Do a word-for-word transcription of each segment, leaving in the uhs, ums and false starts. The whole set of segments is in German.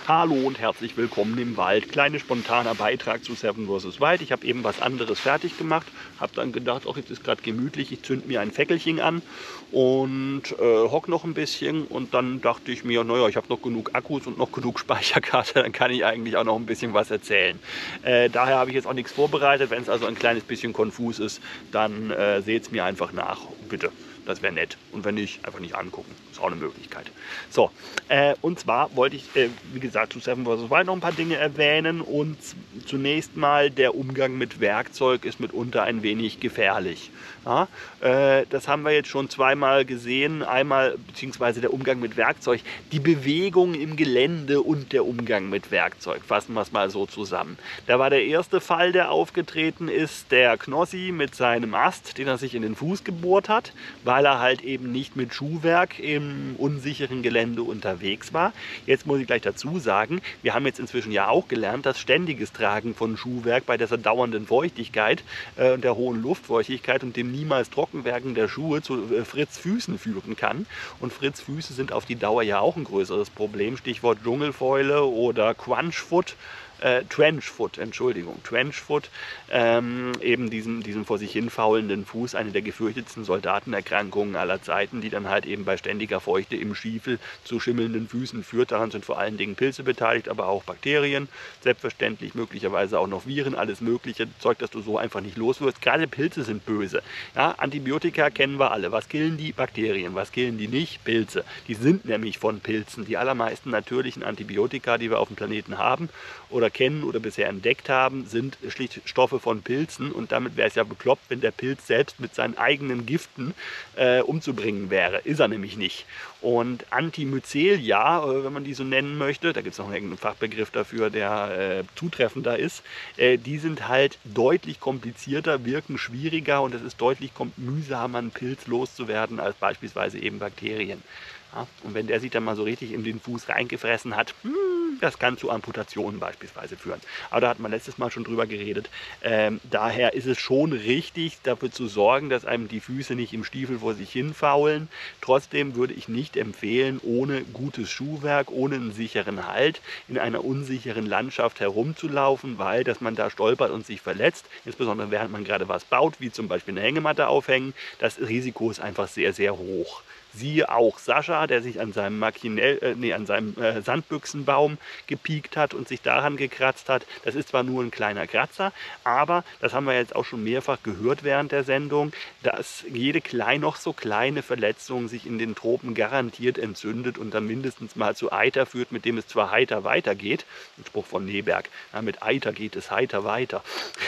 Hallo und herzlich willkommen im Wald. Kleiner spontaner Beitrag zu Seven versus. Wild. Ich habe eben was anderes fertig gemacht, habe dann gedacht, ach, jetzt ist gerade gemütlich, ich zünd mir ein Fäckelchen an und äh, hock noch ein bisschen und dann dachte ich mir, naja, ich habe noch genug Akkus und noch genug Speicherkarte, dann kann ich eigentlich auch noch ein bisschen was erzählen. Äh, daher habe ich jetzt auch nichts vorbereitet. Wenn es also ein kleines bisschen konfus ist, dann äh, seht es mir einfach nach, bitte. Das wäre nett. Und wenn nicht, einfach nicht angucken. Ist auch eine Möglichkeit. So, äh, und zwar wollte ich, äh, wie gesagt, zu Seven versus. Wild noch ein paar Dinge erwähnen. Und zunächst mal, der Umgang mit Werkzeug ist mitunter ein wenig gefährlich. Ja, äh, das haben wir jetzt schon zweimal gesehen. Einmal, beziehungsweise der Umgang mit Werkzeug, die Bewegung im Gelände und der Umgang mit Werkzeug. Fassen wir es mal so zusammen. Da war der erste Fall, der aufgetreten ist, der Knossi mit seinem Ast, den er sich in den Fuß gebohrt hat, weil er halt eben nicht mit Schuhwerk im unsicheren Gelände unterwegs war. Jetzt muss ich gleich dazu sagen, wir haben jetzt inzwischen ja auch gelernt, dass ständiges Tragen von Schuhwerk bei dieser dauernden Feuchtigkeit äh, und der hohen Luftfeuchtigkeit und dem niemals Trockenwerden der Schuhe zu äh, Fritz Füßen führen kann. Und Fritz Füße sind auf die Dauer ja auch ein größeres Problem. Stichwort Dschungelfäule oder Crunchfoot. Äh, Trenchfoot, Entschuldigung, Trenchfoot, ähm, eben diesen, diesen vor sich hin faulenden Fuß, eine der gefürchtetsten Soldatenerkrankungen aller Zeiten, die dann halt eben bei ständiger Feuchte im Stiefel zu schimmelnden Füßen führt. Daran sind vor allen Dingen Pilze beteiligt, aber auch Bakterien, selbstverständlich möglicherweise auch noch Viren, alles mögliche Zeug, das du so einfach nicht los wirst. Gerade Pilze sind böse. Ja, Antibiotika kennen wir alle. Was killen die? Bakterien. Was killen die nicht? Pilze. Die sind nämlich von Pilzen. Die allermeisten natürlichen Antibiotika, die wir auf dem Planeten haben oder kennen oder bisher entdeckt haben, sind schlicht Stoffe von Pilzen und damit wäre es ja bekloppt, wenn der Pilz selbst mit seinen eigenen Giften äh, umzubringen wäre. Ist er nämlich nicht. Und Antimycelia, äh, wenn man die so nennen möchte, da gibt es noch irgendeinen Fachbegriff dafür, der äh, zutreffender ist, äh, die sind halt deutlich komplizierter, wirken schwieriger und es ist deutlich mühsamer, einen Pilz loszuwerden als beispielsweise eben Bakterien. Ja, und wenn der sich dann mal so richtig in den Fuß reingefressen hat, hm, das kann zu Amputationen beispielsweise führen. Aber da hatten wir letztes Mal schon drüber geredet. Ähm, daher ist es schon richtig, dafür zu sorgen, dass einem die Füße nicht im Stiefel vor sich hin faulen. Trotzdem würde ich nicht empfehlen, ohne gutes Schuhwerk, ohne einen sicheren Halt in einer unsicheren Landschaft herumzulaufen, weil dass man da stolpert und sich verletzt, insbesondere während man gerade was baut, wie zum Beispiel eine Hängematte aufhängen, das Risiko ist einfach sehr, sehr hoch. Siehe auch Sascha, der sich an seinem, Maschinell, äh, nee, an seinem äh, Sandbüchsenbaum gepiekt hat und sich daran gekratzt hat. Das ist zwar nur ein kleiner Kratzer, aber das haben wir jetzt auch schon mehrfach gehört während der Sendung, dass jede klein, noch so kleine Verletzung sich in den Tropen garantiert entzündet und dann mindestens mal zu Eiter führt, mit dem es zwar heiter weitergeht, ein Spruch von Neberg, ja, mit Eiter geht es heiter weiter.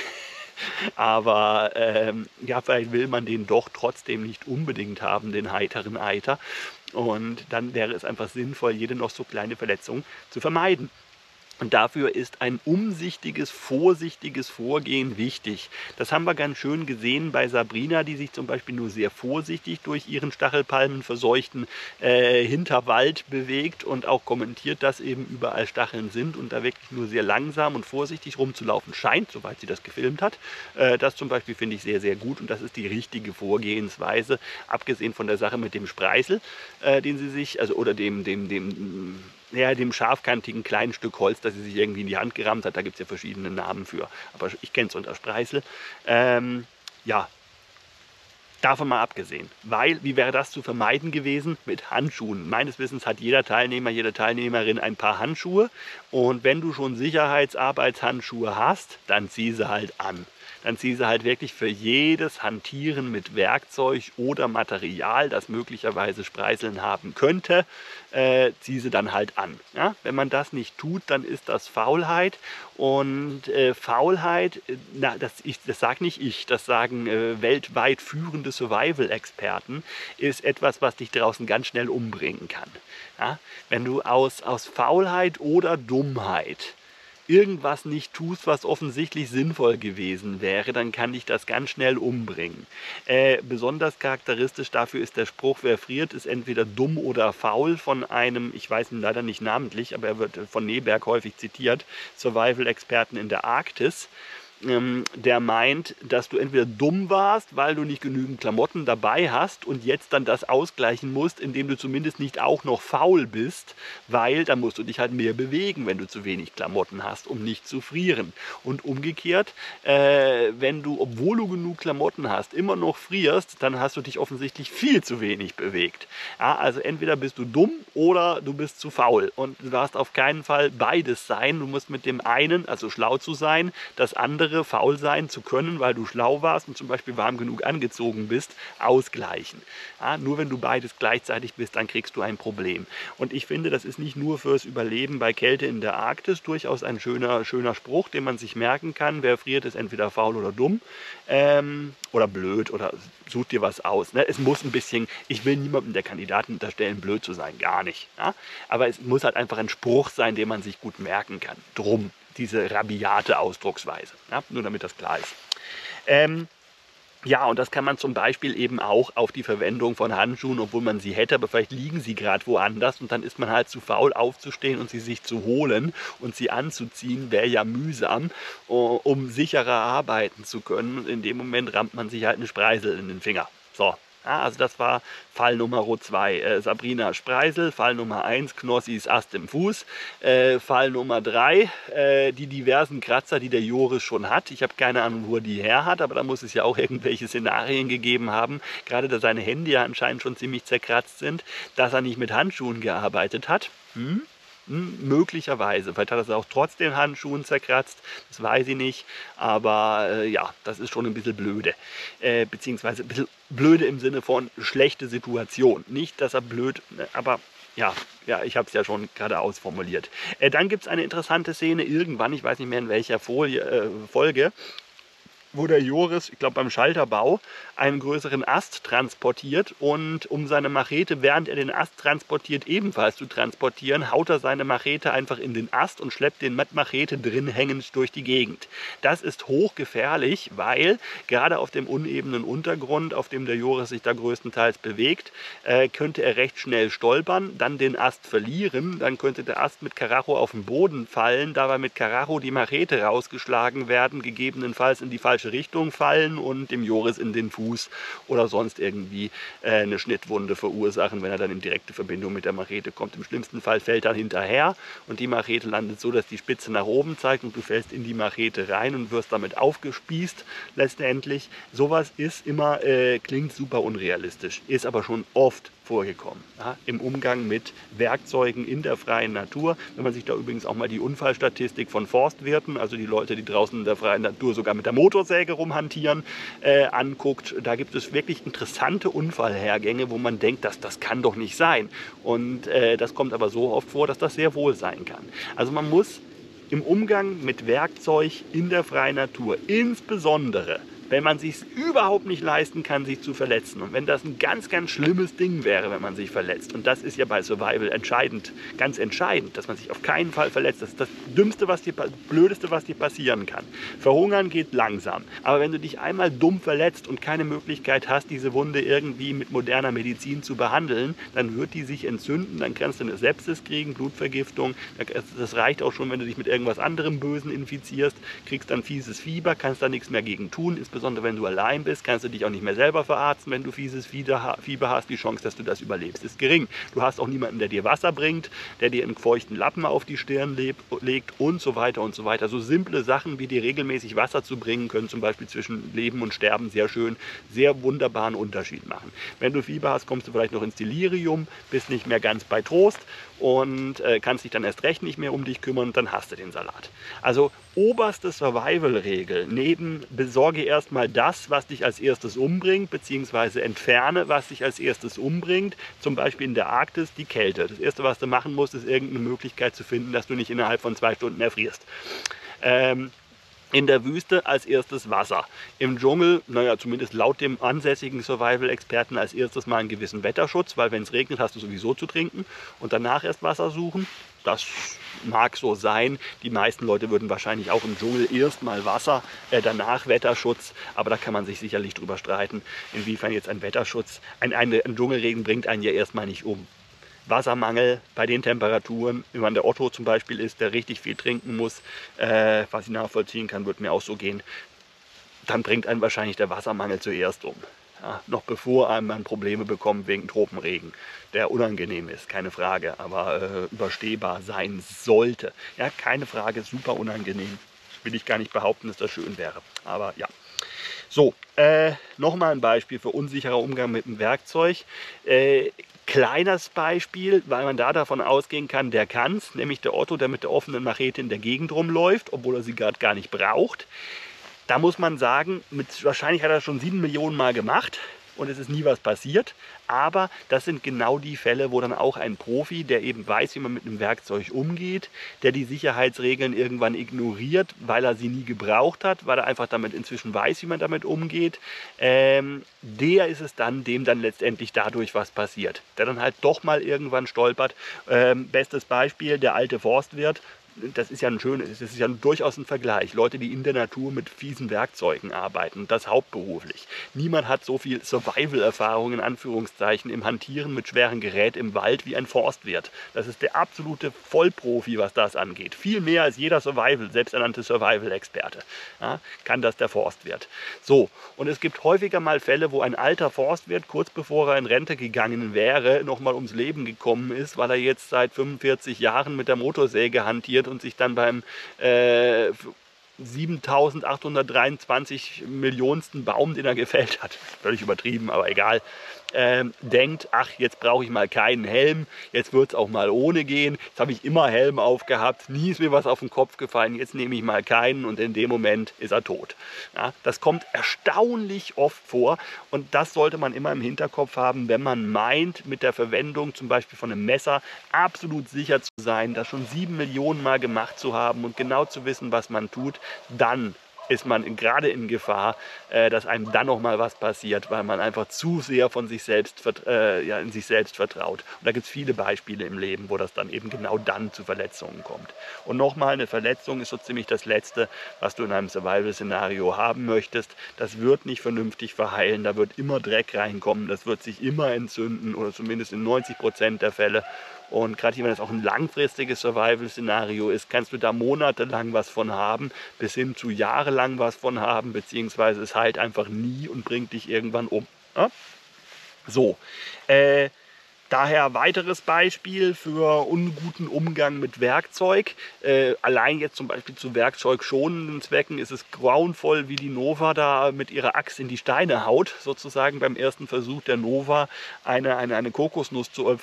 Aber ähm, ja, vielleicht will man den doch trotzdem nicht unbedingt haben, den heiteren Eiter. Und dann wäre es einfach sinnvoll, jede noch so kleine Verletzung zu vermeiden. Und dafür ist ein umsichtiges, vorsichtiges Vorgehen wichtig. Das haben wir ganz schön gesehen bei Sabrina, die sich zum Beispiel nur sehr vorsichtig durch ihren Stachelpalmen verseuchten äh, Hinterwald bewegt und auch kommentiert, dass eben überall Stacheln sind und da wirklich nur sehr langsam und vorsichtig rumzulaufen scheint, soweit sie das gefilmt hat. Äh, das zum Beispiel finde ich sehr, sehr gut und das ist die richtige Vorgehensweise, abgesehen von der Sache mit dem Spreißel, äh, den sie sich, also oder dem, dem, dem, ja, dem scharfkantigen kleinen Stück Holz, das sie sich irgendwie in die Hand gerammt hat. Da gibt es ja verschiedene Namen für. Aber ich kenne es unter Spreißel. Ähm, ja, davon mal abgesehen. Weil, wie wäre das zu vermeiden gewesen? Mit Handschuhen. Meines Wissens hat jeder Teilnehmer, jede Teilnehmerin ein paar Handschuhe. Und wenn du schon Sicherheitsarbeitshandschuhe hast, dann zieh sie halt an. Dann zieh sie halt wirklich für jedes Hantieren mit Werkzeug oder Material, das möglicherweise Spreißeln haben könnte, äh, zieh sie dann halt an. Ja? Wenn man das nicht tut, dann ist das Faulheit. Und äh, Faulheit, na, das, das sage nicht ich, das sagen äh, weltweit führende Survival-Experten, ist etwas, was dich draußen ganz schnell umbringen kann. Ja? Wenn du aus, aus Faulheit oder Dummheit irgendwas nicht tust, was offensichtlich sinnvoll gewesen wäre, dann kann dich das ganz schnell umbringen. Äh, besonders charakteristisch dafür ist der Spruch, wer friert, ist entweder dumm oder faul, von einem, ich weiß ihn leider nicht namentlich, aber er wird von Neberg häufig zitiert, Survival-Experten in der Arktis. ähm, der meint, dass du entweder dumm warst, weil du nicht genügend Klamotten dabei hast und jetzt dann das ausgleichen musst, indem du zumindest nicht auch noch faul bist, weil dann musst du dich halt mehr bewegen, wenn du zu wenig Klamotten hast, um nicht zu frieren. Und umgekehrt, äh, wenn du, obwohl du genug Klamotten hast, immer noch frierst, dann hast du dich offensichtlich viel zu wenig bewegt. Ja, also entweder bist du dumm oder du bist zu faul. Und du darfst auf keinen Fall beides sein. Du musst mit dem einen, also schlau zu sein, das andere, faul sein zu können, weil du schlau warst und zum Beispiel warm genug angezogen bist, ausgleichen. Ja, nur wenn du beides gleichzeitig bist, dann kriegst du ein Problem. Und ich finde, das ist nicht nur fürs Überleben bei Kälte in der Arktis durchaus ein schöner, schöner Spruch, den man sich merken kann. Wer friert, ist entweder faul oder dumm ähm, oder blöd oder such dir was aus. Ne? Es muss ein bisschen, ich will niemandem der Kandidaten unterstellen, blöd zu sein, gar nicht. Ja? Aber es muss halt einfach ein Spruch sein, den man sich gut merken kann. Drum diese rabiate Ausdrucksweise, ja? Nur damit das klar ist. Ähm, Ja, und das kann man zum Beispiel eben auch auf die Verwendung von Handschuhen, obwohl man sie hätte, aber vielleicht liegen sie gerade woanders und dann ist man halt zu faul aufzustehen und sie sich zu holen und sie anzuziehen, wäre ja mühsam, um sicherer arbeiten zu können. Und in dem Moment rammt man sich halt einen Spreisel in den Finger. So. Ja, also das war Fall Nummer zwei. Äh, Sabrina Spreisel, Fall Nummer eins, Knossis Ast im Fuß. Äh, Fall Nummer drei, äh, die diversen Kratzer, die der Joris schon hat. Ich habe keine Ahnung, wo er die her hat, aber da muss es ja auch irgendwelche Szenarien gegeben haben. Gerade da seine Hände ja anscheinend schon ziemlich zerkratzt sind, dass er nicht mit Handschuhen gearbeitet hat. Hm? Hm, möglicherweise. Vielleicht hat er es auch trotz den Handschuhen zerkratzt, das weiß ich nicht. Aber äh, ja, das ist schon ein bisschen blöde. Äh, beziehungsweise ein bisschen blöde im Sinne von schlechte Situation. Nicht, dass er blöd, aber ja, ja, ich habe es ja schon gerade ausformuliert. Äh, dann gibt es eine interessante Szene irgendwann, ich weiß nicht mehr in welcher Folie, äh, Folge, wo der Joris, ich glaube beim Schalterbau, einen größeren Ast transportiert und um seine Machete, während er den Ast transportiert, ebenfalls zu transportieren, haut er seine Machete einfach in den Ast und schleppt den mit Machete drin hängend durch die Gegend. Das ist hochgefährlich, weil gerade auf dem unebenen Untergrund, auf dem der Joris sich da größtenteils bewegt, äh, könnte er recht schnell stolpern, dann den Ast verlieren, dann könnte der Ast mit Karacho auf den Boden fallen, dabei mit Karacho die Machete rausgeschlagen werden, gegebenenfalls in die falsche Richtung fallen und dem Joris in den Fuß oder sonst irgendwie äh, eine Schnittwunde verursachen, wenn er dann in direkte Verbindung mit der Machete kommt. Im schlimmsten Fall fällt er hinterher und die Machete landet so, dass die Spitze nach oben zeigt und du fällst in die Machete rein und wirst damit aufgespießt letztendlich. Sowas ist immer, äh, klingt super unrealistisch, ist aber schon oft vorgekommen, ja, im Umgang mit Werkzeugen in der freien Natur. Wenn man sich da übrigens auch mal die Unfallstatistik von Forstwirten, also die Leute, die draußen in der freien Natur sogar mit der Motorsäge rumhantieren, äh, anguckt, da gibt es wirklich interessante Unfallhergänge, wo man denkt, dass das kann doch nicht sein. Und äh, das kommt aber so oft vor, dass das sehr wohl sein kann. Also man muss im Umgang mit Werkzeug in der freien Natur, insbesondere wenn man sich überhaupt nicht leisten kann, sich zu verletzen. Und wenn das ein ganz, ganz schlimmes Ding wäre, wenn man sich verletzt. Und das ist ja bei Survival entscheidend, ganz entscheidend, dass man sich auf keinen Fall verletzt. Das ist das Dümmste, was dir, Blödeste, was dir passieren kann. Verhungern geht langsam. Aber wenn du dich einmal dumm verletzt und keine Möglichkeit hast, diese Wunde irgendwie mit moderner Medizin zu behandeln, dann wird die sich entzünden, dann kannst du eine Sepsis kriegen, Blutvergiftung. Das reicht auch schon, wenn du dich mit irgendwas anderem Bösen infizierst, kriegst dann fieses Fieber, kannst da nichts mehr gegen tun, insbesondere wenn du allein bist, kannst du dich auch nicht mehr selber verarzten, wenn du fieses Fieber hast. Die Chance, dass du das überlebst, ist gering. Du hast auch niemanden, der dir Wasser bringt, der dir einen feuchten Lappen auf die Stirn legt und so weiter und so weiter. So simple Sachen wie dir regelmäßig Wasser zu bringen, können zum Beispiel zwischen Leben und Sterben sehr schön, sehr wunderbaren Unterschied machen. Wenn du Fieber hast, kommst du vielleicht noch ins Delirium, bist nicht mehr ganz bei Trost und äh, kannst dich dann erst recht nicht mehr um dich kümmern und dann hast du den Salat. Also oberste Survival-Regel, neben besorge erstmal das, was dich als erstes umbringt, beziehungsweise entferne, was dich als erstes umbringt, zum Beispiel in der Arktis die Kälte. Das erste, was du machen musst, ist irgendeine Möglichkeit zu finden, dass du nicht innerhalb von zwei Stunden erfrierst. Ähm, In der Wüste als erstes Wasser. Im Dschungel, naja, zumindest laut dem ansässigen Survival-Experten als erstes mal einen gewissen Wetterschutz, weil wenn es regnet, hast du sowieso zu trinken und danach erst Wasser suchen. Das mag so sein. Die meisten Leute würden wahrscheinlich auch im Dschungel erstmal Wasser, äh, danach Wetterschutz, aber da kann man sich sicherlich drüber streiten, inwiefern jetzt ein Wetterschutz, ein, ein, ein Dschungelregen bringt einen ja erstmal nicht um. Wassermangel bei den Temperaturen, wie man der Otto zum Beispiel ist, der richtig viel trinken muss, äh, was ich nachvollziehen kann, wird mir auch so gehen, dann bringt einen wahrscheinlich der Wassermangel zuerst um. Ja, noch bevor einem man Probleme bekommt wegen Tropenregen, der unangenehm ist, keine Frage, aber äh, überstehbar sein sollte. Ja, keine Frage, super unangenehm. Will ich gar nicht behaupten, dass das schön wäre. Aber ja. So, äh, nochmal ein Beispiel für unsicherer Umgang mit dem Werkzeug. Äh, kleines Beispiel, weil man da davon ausgehen kann, der kann es, nämlich der Otto, der mit der offenen Machete in der Gegend rumläuft, obwohl er sie gerade gar nicht braucht. Da muss man sagen, mit, wahrscheinlich hat er das schon sieben Millionen Mal gemacht und es ist nie was passiert. Aber das sind genau die Fälle, wo dann auch ein Profi, der eben weiß, wie man mit einem Werkzeug umgeht, der die Sicherheitsregeln irgendwann ignoriert, weil er sie nie gebraucht hat, weil er einfach damit inzwischen weiß, wie man damit umgeht, ähm, der ist es dann, dem dann letztendlich dadurch was passiert. Der dann halt doch mal irgendwann stolpert. Ähm, bestes Beispiel, der alte Forstwirt. Das ist ja ein schönes, das ist ja durchaus ein Vergleich. Leute, die in der Natur mit fiesen Werkzeugen arbeiten, das hauptberuflich. Niemand hat so viel Survival-Erfahrung in Anführungszeichen im Hantieren mit schweren Gerät im Wald wie ein Forstwirt. Das ist der absolute Vollprofi, was das angeht. Viel mehr als jeder Survival, selbsternannte Survival-Experte, ja, kann das der Forstwirt. So, und es gibt häufiger mal Fälle, wo ein alter Forstwirt, kurz bevor er in Rente gegangen wäre, nochmal ums Leben gekommen ist, weil er jetzt seit fünfundvierzig Jahren mit der Motorsäge hantiert und sich dann beim äh, siebentausendachthundertdreiundzwanzig Millionensten Baum, den er gefällt hat, völlig übertrieben, aber egal, ähm, denkt, ach, jetzt brauche ich mal keinen Helm, jetzt wird es auch mal ohne gehen, jetzt habe ich immer Helm aufgehabt, nie ist mir was auf den Kopf gefallen, jetzt nehme ich mal keinen und in dem Moment ist er tot. Ja, das kommt erstaunlich oft vor und das sollte man immer im Hinterkopf haben, wenn man meint, mit der Verwendung zum Beispiel von einem Messer absolut sicher zu sein, das schon sieben Millionen Mal gemacht zu haben und genau zu wissen, was man tut, dann ist man gerade in Gefahr, äh, dass einem dann noch mal was passiert, weil man einfach zu sehr von sich selbst, äh, ja, in sich selbst vertraut. Und da gibt es viele Beispiele im Leben, wo das dann eben genau dann zu Verletzungen kommt. Und nochmal, eine Verletzung ist so ziemlich das Letzte, was du in einem Survival-Szenario haben möchtest. Das wird nicht vernünftig verheilen, da wird immer Dreck reinkommen, das wird sich immer entzünden oder zumindest in neunzig Prozent der Fälle. Und gerade wenn es auch ein langfristiges Survival-Szenario ist, kannst du da monatelang was von haben, bis hin zu jahrelang was von haben, beziehungsweise es heilt einfach nie und bringt dich irgendwann um. Ja? So, äh, daher weiteres Beispiel für unguten Umgang mit Werkzeug. Äh, allein jetzt zum Beispiel zu werkzeugschonenden Zwecken ist es grauenvoll, wie die Nova da mit ihrer Axt in die Steine haut, sozusagen beim ersten Versuch der Nova eine, eine, eine Kokosnuss zu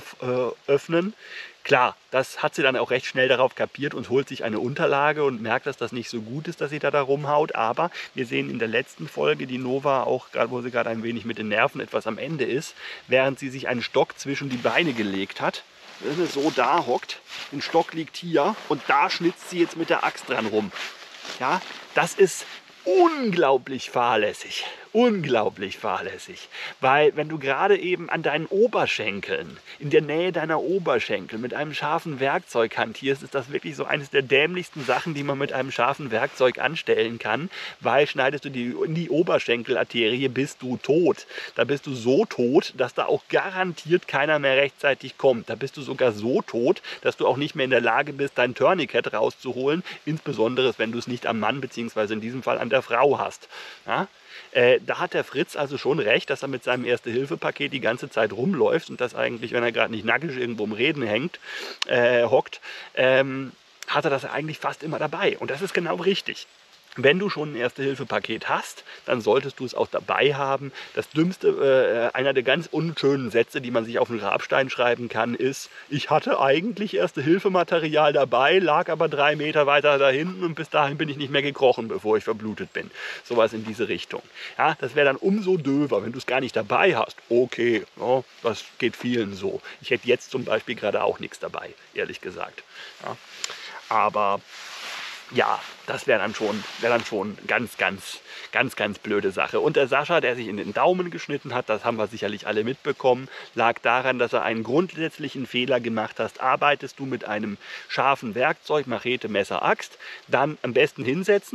öffnen. Klar, das hat sie dann auch recht schnell darauf kapiert und holt sich eine Unterlage und merkt, dass das nicht so gut ist, dass sie da, da rumhaut. Aber wir sehen in der letzten Folge die Nova auch, wo sie gerade ein wenig mit den Nerven etwas am Ende ist, während sie sich einen Stock zwischen die Beine gelegt hat, so da hockt, ein Stock liegt hier und da schnitzt sie jetzt mit der Axt dran rum. Ja, das ist unglaublich fahrlässig. Unglaublich fahrlässig, weil wenn du gerade eben an deinen Oberschenkeln, in der Nähe deiner Oberschenkel mit einem scharfen Werkzeug hantierst, ist das wirklich so eines der dämlichsten Sachen, die man mit einem scharfen Werkzeug anstellen kann, weil schneidest du die in die Oberschenkelarterie, bist du tot. Da bist du so tot, dass da auch garantiert keiner mehr rechtzeitig kommt. Da bist du sogar so tot, dass du auch nicht mehr in der Lage bist, dein Tourniquet rauszuholen, insbesondere wenn du es nicht am Mann bzw. in diesem Fall an der Frau hast. Ja? Äh, da hat der Fritz also schon recht, dass er mit seinem Erste-Hilfe-Paket die ganze Zeit rumläuft und das eigentlich, wenn er gerade nicht nackig irgendwo im Reden hängt, äh, hockt, ähm, hat er das eigentlich fast immer dabei. Und das ist genau richtig. Wenn du schon ein Erste-Hilfe-Paket hast, dann solltest du es auch dabei haben. Das dümmste, äh, einer der ganz unschönen Sätze, die man sich auf den Grabstein schreiben kann, ist: Ich hatte eigentlich Erste-Hilfe-Material dabei, lag aber drei Meter weiter da hinten und bis dahin bin ich nicht mehr gekrochen, bevor ich verblutet bin. Sowas in diese Richtung. Ja, das wäre dann umso döver, wenn du es gar nicht dabei hast. Okay, ja, das geht vielen so. Ich hätte jetzt zum Beispiel gerade auch nichts dabei, ehrlich gesagt. Ja, aber ja, das wäre dann schon, wäre dann schon ganz, ganz, ganz, ganz blöde Sache. Und der Sascha, der sich in den Daumen geschnitten hat, das haben wir sicherlich alle mitbekommen, lag daran, dass er einen grundsätzlichen Fehler gemacht hat. Arbeitest du mit einem scharfen Werkzeug, Machete, Messer, Axt, dann am besten hinsetzen,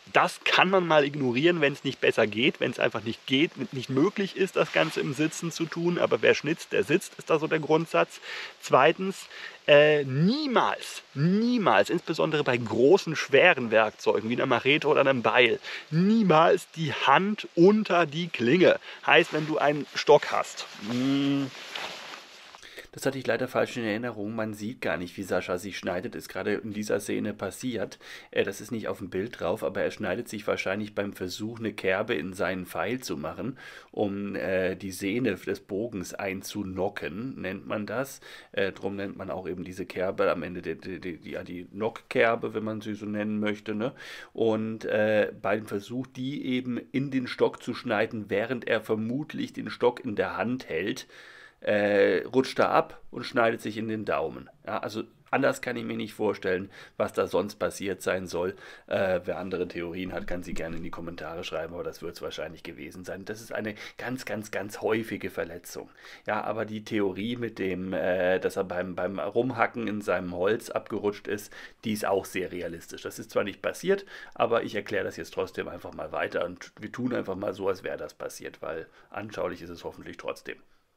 Das kann man mal ignorieren, wenn es nicht besser geht, wenn es einfach nicht geht, nicht möglich ist, das Ganze im Sitzen zu tun. Aber wer schnitzt, der sitzt, ist da so der Grundsatz. Zweitens, äh, niemals, niemals, insbesondere bei großen, schweren Werkzeugen wie einer Machete oder einem Beil, niemals die Hand unter die Klinge. Heißt, wenn du einen Stock hast. Mh, Das hatte ich leider falsch in Erinnerung. Man sieht gar nicht, wie Sascha sich schneidet. Ist gerade in dieser Szene passiert. Äh, das ist nicht auf dem Bild drauf, aber er schneidet sich wahrscheinlich beim Versuch, eine Kerbe in seinen Pfeil zu machen, um äh, die Sehne des Bogens einzunocken, nennt man das. Äh, drum nennt man auch eben diese Kerbe am Ende die, die, die, die, ja, die Nockkerbe, wenn man sie so nennen möchte. Ne? Und äh, beim Versuch, die eben in den Stock zu schneiden, während er vermutlich den Stock in der Hand hält, äh, rutscht er ab und schneidet sich in den Daumen. Ja, also anders kann ich mir nicht vorstellen, was da sonst passiert sein soll. Äh, wer andere Theorien hat, kann sie gerne in die Kommentare schreiben, aber das wird es wahrscheinlich gewesen sein. Das ist eine ganz, ganz, ganz häufige Verletzung. Ja, aber die Theorie mit dem, äh, dass er beim, beim Rumhacken in seinem Holz abgerutscht ist, die ist auch sehr realistisch. Das ist zwar nicht passiert, aber ich erkläre das jetzt trotzdem einfach mal weiter und wir tun einfach mal so, als wäre das passiert, weil anschaulich ist es hoffentlich trotzdem.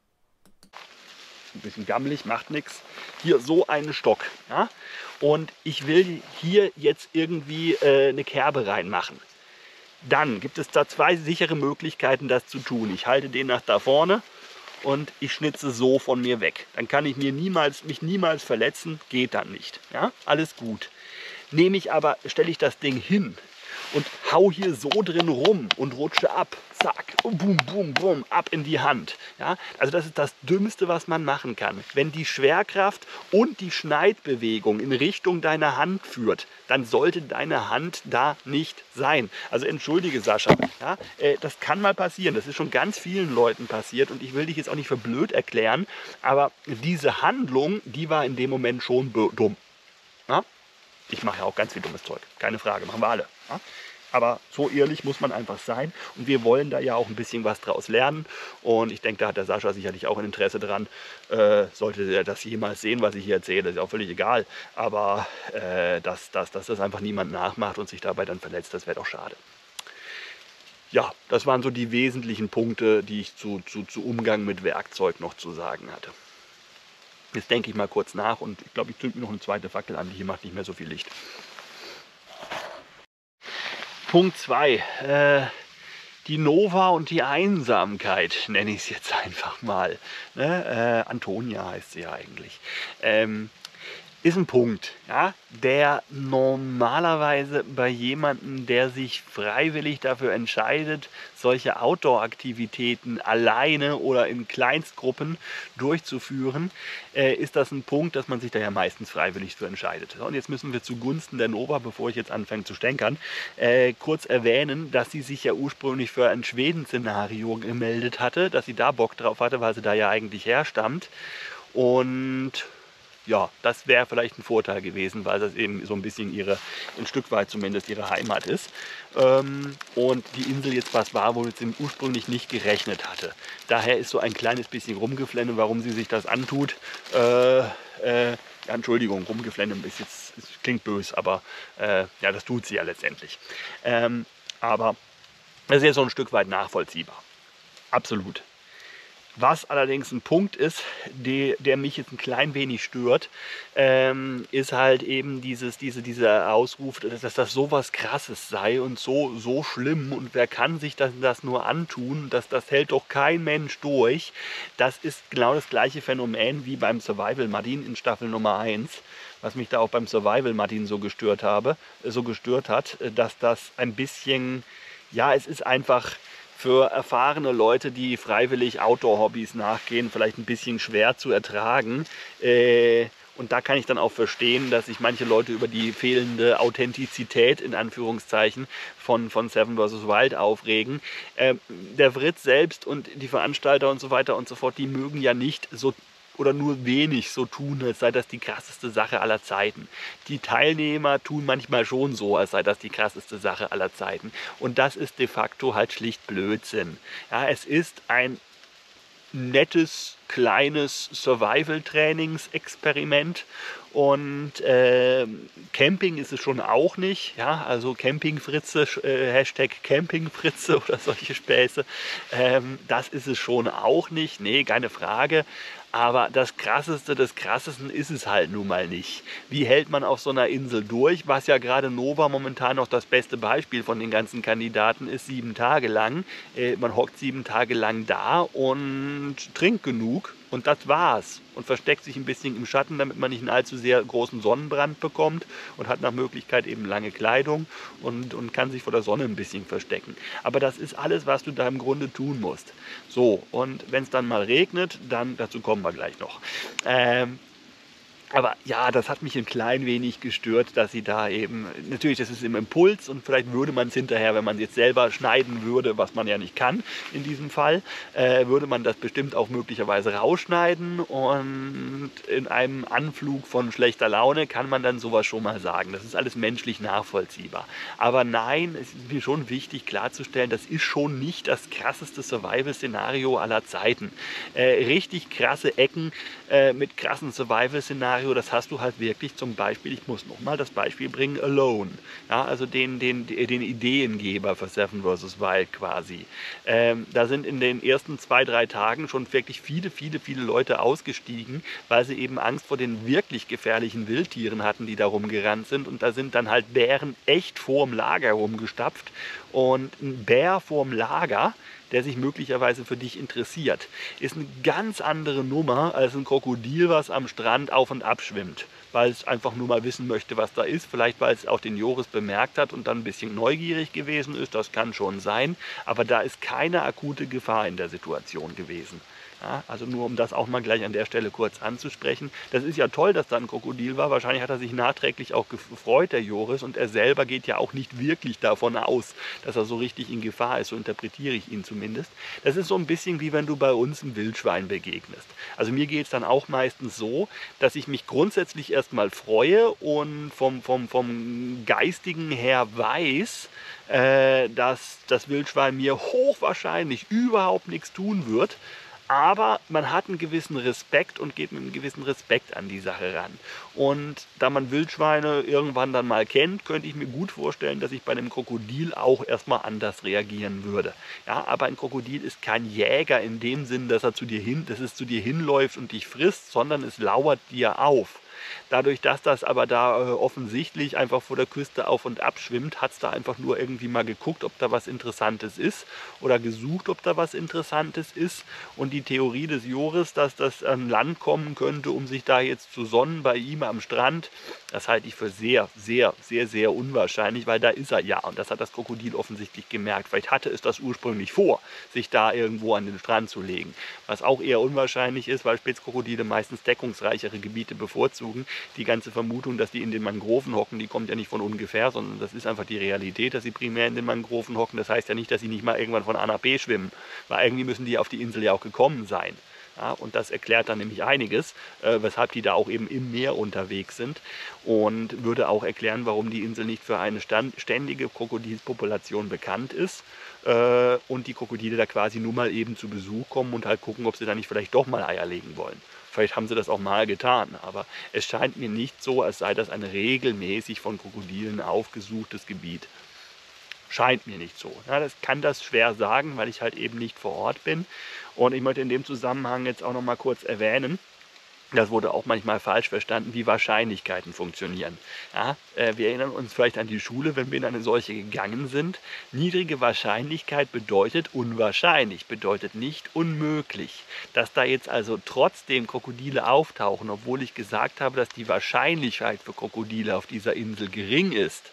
ein bisschen gammelig, macht nichts. Hier so einen Stock. Ja? Und ich will hier jetzt irgendwie äh, eine Kerbe reinmachen. Dann gibt es da zwei sichere Möglichkeiten, das zu tun. Ich halte den nach da vorne und ich schnitze so von mir weg. Dann kann ich mir niemals, mich niemals verletzen, geht dann nicht. Ja? Alles gut. Nehme ich aber, stelle ich das Ding hin und hau hier so drin rum und rutsche ab. Zack, bum, bum, bum, ab in die Hand. Ja? Also das ist das Dümmste, was man machen kann. Wenn die Schwerkraft und die Schneidbewegung in Richtung deiner Hand führt, dann sollte deine Hand da nicht sein. Also entschuldige Sascha, ja? äh, das kann mal passieren. Das ist schon ganz vielen Leuten passiert und ich will dich jetzt auch nicht für blöd erklären, aber diese Handlung, die war in dem Moment schon dumm. Ja? Ich mache ja auch ganz viel dummes Zeug, keine Frage, machen wir alle. Ja? Aber so ehrlich muss man einfach sein und wir wollen da ja auch ein bisschen was draus lernen und ich denke, da hat der Sascha sicherlich auch ein Interesse dran. Äh, sollte er das jemals sehen, was ich hier erzähle, ist ja auch völlig egal, aber äh, dass, dass, dass das einfach niemand nachmacht und sich dabei dann verletzt, das wäre doch schade. Ja, das waren so die wesentlichen Punkte, die ich zu, zu, zu Umgang mit Werkzeug noch zu sagen hatte. Jetzt denke ich mal kurz nach und ich glaube, ich zünde mir noch eine zweite Fackel an, die hier macht nicht mehr so viel Licht. Punkt zwei. Äh, die Nova und die Einsamkeit, nenne ich es jetzt einfach mal. Ne? Äh, Antonia heißt sie ja eigentlich. Ähm, ist ein Punkt, ja, der normalerweise bei jemandem, der sich freiwillig dafür entscheidet, solche Outdoor-Aktivitäten alleine oder in Kleinstgruppen durchzuführen, äh, ist das ein Punkt, dass man sich da ja meistens freiwillig für entscheidet. So, und jetzt müssen wir zugunsten der Nova, bevor ich jetzt anfange zu stänkern, äh, kurz erwähnen, dass sie sich ja ursprünglich für ein Schweden-Szenario gemeldet hatte, dass sie da Bock drauf hatte, weil sie da ja eigentlich herstammt. Und ja, das wäre vielleicht ein Vorteil gewesen, weil das eben so ein bisschen ihre, ein Stück weit zumindest ihre Heimat ist. Ähm, und die Insel jetzt was war, womit sie ursprünglich nicht gerechnet hatte. Daher ist so ein kleines bisschen rumgeflennt, warum sie sich das antut. Äh, äh, ja, Entschuldigung, rumgeflennt ist jetzt, es klingt böse, aber äh, ja, das tut sie ja letztendlich. Ähm, aber das ist jetzt so ein Stück weit nachvollziehbar. Absolut. Was allerdings ein Punkt ist, die, der mich jetzt ein klein wenig stört, ähm, ist halt eben dieses, diese, dieser Ausruf, dass, dass das so was Krasses sei und so, so schlimm und wer kann sich das, das nur antun, das, das hält doch kein Mensch durch. Das ist genau das gleiche Phänomen wie beim Survival Martin in Staffel Nummer eins, was mich da auch beim Survival Martin so gestört habe, so gestört hat, dass das ein bisschen, ja, es ist einfach für erfahrene Leute, die freiwillig Outdoor-Hobbys nachgehen, vielleicht ein bisschen schwer zu ertragen. Äh, und da kann ich dann auch verstehen, dass sich manche Leute über die fehlende Authentizität in Anführungszeichen von, von Seven versus. Wild aufregen. Äh, der Fritz selbst und die Veranstalter und so weiter und so fort, die mögen ja nicht so oder nur wenig so tun, als sei das die krasseste Sache aller Zeiten. Die Teilnehmer tun manchmal schon so, als sei das die krasseste Sache aller Zeiten. Und das ist de facto halt schlicht Blödsinn. Ja, es ist ein nettes kleines Survival-Trainingsexperiment. Und äh, Camping ist es schon auch nicht, ja, also Campingfritze, äh, Hashtag Campingfritze oder solche Späße, ähm, das ist es schon auch nicht, nee, keine Frage. Aber das Krasseste des Krassesten ist es halt nun mal nicht. Wie hält man auf so einer Insel durch, was ja gerade Nova momentan noch das beste Beispiel von den ganzen Kandidaten ist, sieben Tage lang. Äh, man hockt sieben Tage lang da und trinkt genug und das war's. Und versteckt sich ein bisschen im Schatten, damit man nicht einen allzu sehr großen Sonnenbrand bekommt und hat nach Möglichkeit eben lange Kleidung und, und kann sich vor der Sonne ein bisschen verstecken. Aber das ist alles, was du da im Grunde tun musst. So, und wenn es dann mal regnet, dann, dazu kommen wir gleich noch. Ähm, Aber ja, das hat mich ein klein wenig gestört, dass sie da eben, natürlich, das ist im Impuls und vielleicht würde man es hinterher, wenn man es jetzt selber schneiden würde, was man ja nicht kann in diesem Fall, äh, würde man das bestimmt auch möglicherweise rausschneiden und in einem Anflug von schlechter Laune kann man dann sowas schon mal sagen. Das ist alles menschlich nachvollziehbar. Aber nein, es ist mir schon wichtig klarzustellen, das ist schon nicht das krasseste Survival-Szenario aller Zeiten. Äh, richtig krasse Ecken äh, mit krassen Survival-Szenarien, das hast du halt wirklich zum Beispiel, ich muss nochmal das Beispiel bringen, Alone. Ja, also den, den, den Ideengeber für Seven versus. Wild quasi. Ähm, da sind in den ersten zwei, drei Tagen schon wirklich viele, viele, viele Leute ausgestiegen, weil sie eben Angst vor den wirklich gefährlichen Wildtieren hatten, die da rumgerannt sind. Und da sind dann halt Bären echt vorm Lager rumgestapft. Und ein Bär vorm Lager, der sich möglicherweise für dich interessiert, ist eine ganz andere Nummer als ein Krokodil, was am Strand auf und ab schwimmt, weil es einfach nur mal wissen möchte, was da ist, vielleicht weil es auch den Joris bemerkt hat und dann ein bisschen neugierig gewesen ist, das kann schon sein, aber da ist keine akute Gefahr in der Situation gewesen. Ja, also nur um das auch mal gleich an der Stelle kurz anzusprechen. Das ist ja toll, dass da ein Krokodil war. Wahrscheinlich hat er sich nachträglich auch gefreut, der Joris. Und er selber geht ja auch nicht wirklich davon aus, dass er so richtig in Gefahr ist. So interpretiere ich ihn zumindest. Das ist so ein bisschen wie wenn du bei uns einem Wildschwein begegnest. Also mir geht es dann auch meistens so, dass ich mich grundsätzlich erstmal freue und vom, vom, vom Geistigen her weiß, äh, dass das Wildschwein mir hochwahrscheinlich überhaupt nichts tun wird. Aber man hat einen gewissen Respekt und geht mit einem gewissen Respekt an die Sache ran. Und da man Wildschweine irgendwann dann mal kennt, könnte ich mir gut vorstellen, dass ich bei einem Krokodil auch erstmal anders reagieren würde. Ja, aber ein Krokodil ist kein Jäger in dem Sinn, dass er zu dir hin, dass es zu dir hinläuft und dich frisst, sondern es lauert dir auf. Dadurch, dass das aber da äh, offensichtlich einfach vor der Küste auf und ab schwimmt, hat es da einfach nur irgendwie mal geguckt, ob da was Interessantes ist oder gesucht, ob da was Interessantes ist. Und die Theorie des Joris, dass das an Land kommen könnte, um sich da jetzt zu sonnen bei ihm am Strand, das halte ich für sehr, sehr, sehr, sehr unwahrscheinlich, weil da ist er ja. Und das hat das Krokodil offensichtlich gemerkt. Vielleicht hatte es das ursprünglich vor, sich da irgendwo an den Strand zu legen. Was auch eher unwahrscheinlich ist, weil Spitzkrokodile meistens deckungsreichere Gebiete bevorzugen. Die ganze Vermutung, dass die in den Mangroven hocken, die kommt ja nicht von ungefähr, sondern das ist einfach die Realität, dass sie primär in den Mangroven hocken. Das heißt ja nicht, dass sie nicht mal irgendwann von A nach B schwimmen, weil irgendwie müssen die auf die Insel ja auch gekommen sein. Ja, und das erklärt dann nämlich einiges, äh, weshalb die da auch eben im Meer unterwegs sind und würde auch erklären, warum die Insel nicht für eine stand, ständige Krokodilspopulation bekannt ist äh, und die Krokodile da quasi nur mal eben zu Besuch kommen und halt gucken, ob sie da nicht vielleicht doch mal Eier legen wollen. Vielleicht haben sie das auch mal getan, aber es scheint mir nicht so, als sei das ein regelmäßig von Krokodilen aufgesuchtes Gebiet. Scheint mir nicht so. Ja, das kann das schwer sagen, weil ich halt eben nicht vor Ort bin. Und ich möchte in dem Zusammenhang jetzt auch noch mal kurz erwähnen, das wurde auch manchmal falsch verstanden, wie Wahrscheinlichkeiten funktionieren. Ja, äh, wir erinnern uns vielleicht an die Schule, wenn wir in eine solche gegangen sind. Niedrige Wahrscheinlichkeit bedeutet unwahrscheinlich, bedeutet nicht unmöglich. Dass da jetzt also trotzdem Krokodile auftauchen, obwohl ich gesagt habe, dass die Wahrscheinlichkeit für Krokodile auf dieser Insel gering ist,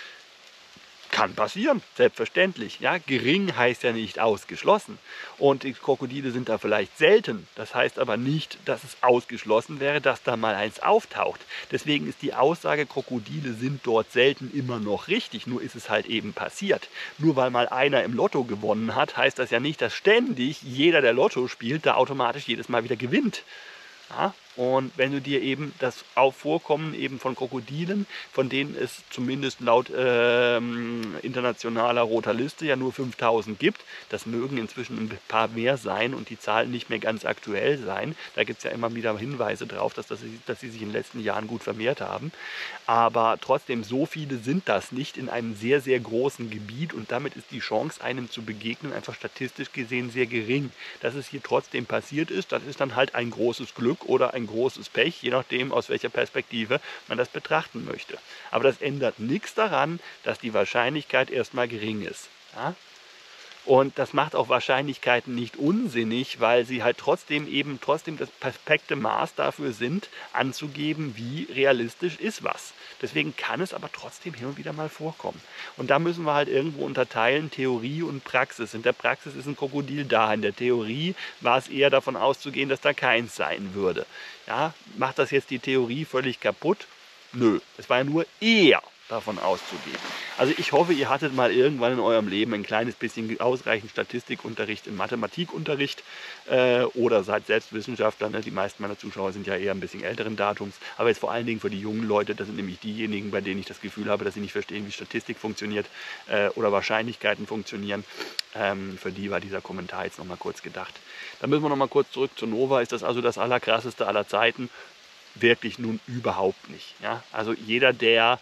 kann passieren, selbstverständlich. Ja, gering heißt ja nicht ausgeschlossen. Und die Krokodile sind da vielleicht selten. Das heißt aber nicht, dass es ausgeschlossen wäre, dass da mal eins auftaucht. Deswegen ist die Aussage, Krokodile sind dort selten, immer noch richtig. Nur ist es halt eben passiert. Nur weil mal einer im Lotto gewonnen hat, heißt das ja nicht, dass ständig jeder, der Lotto spielt, da automatisch jedes Mal wieder gewinnt. Ja, Und wenn du dir eben das Aufvorkommen eben von Krokodilen, von denen es zumindest laut ähm, internationaler roter Liste ja nur fünftausend gibt, das mögen inzwischen ein paar mehr sein und die Zahlen nicht mehr ganz aktuell sein. Da gibt es ja immer wieder Hinweise darauf, dass, das, dass sie sich in den letzten Jahren gut vermehrt haben. Aber trotzdem, so viele sind das nicht in einem sehr, sehr großen Gebiet und damit ist die Chance, einem zu begegnen, einfach statistisch gesehen sehr gering. Dass es hier trotzdem passiert ist, das ist dann halt ein großes Glück oder ein großes Pech, je nachdem, aus welcher Perspektive man das betrachten möchte. Aber das ändert nichts daran, dass die Wahrscheinlichkeit erstmal gering ist. Ja? Und das macht auch Wahrscheinlichkeiten nicht unsinnig, weil sie halt trotzdem eben trotzdem das perfekte Maß dafür sind, anzugeben, wie realistisch ist was. Deswegen kann es aber trotzdem hin und wieder mal vorkommen. Und da müssen wir halt irgendwo unterteilen, Theorie und Praxis. In der Praxis ist ein Krokodil da, in der Theorie war es eher davon auszugehen, dass da keins sein würde. Ja, macht das jetzt die Theorie völlig kaputt? Nö, es war ja nur eher davon auszugehen. Also ich hoffe, ihr hattet mal irgendwann in eurem Leben ein kleines bisschen ausreichend Statistikunterricht im Mathematikunterricht äh, oder seid selbst Wissenschaftler. Ne? Die meisten meiner Zuschauer sind ja eher ein bisschen älteren Datums, aber jetzt vor allen Dingen für die jungen Leute, das sind nämlich diejenigen, bei denen ich das Gefühl habe, dass sie nicht verstehen, wie Statistik funktioniert äh, oder Wahrscheinlichkeiten funktionieren. Ähm, für die war dieser Kommentar jetzt nochmal kurz gedacht. Dann müssen wir nochmal kurz zurück zur Nova. Ist das also das Allerkrasseste aller Zeiten? Wirklich nun überhaupt nicht. Ja? Also jeder, der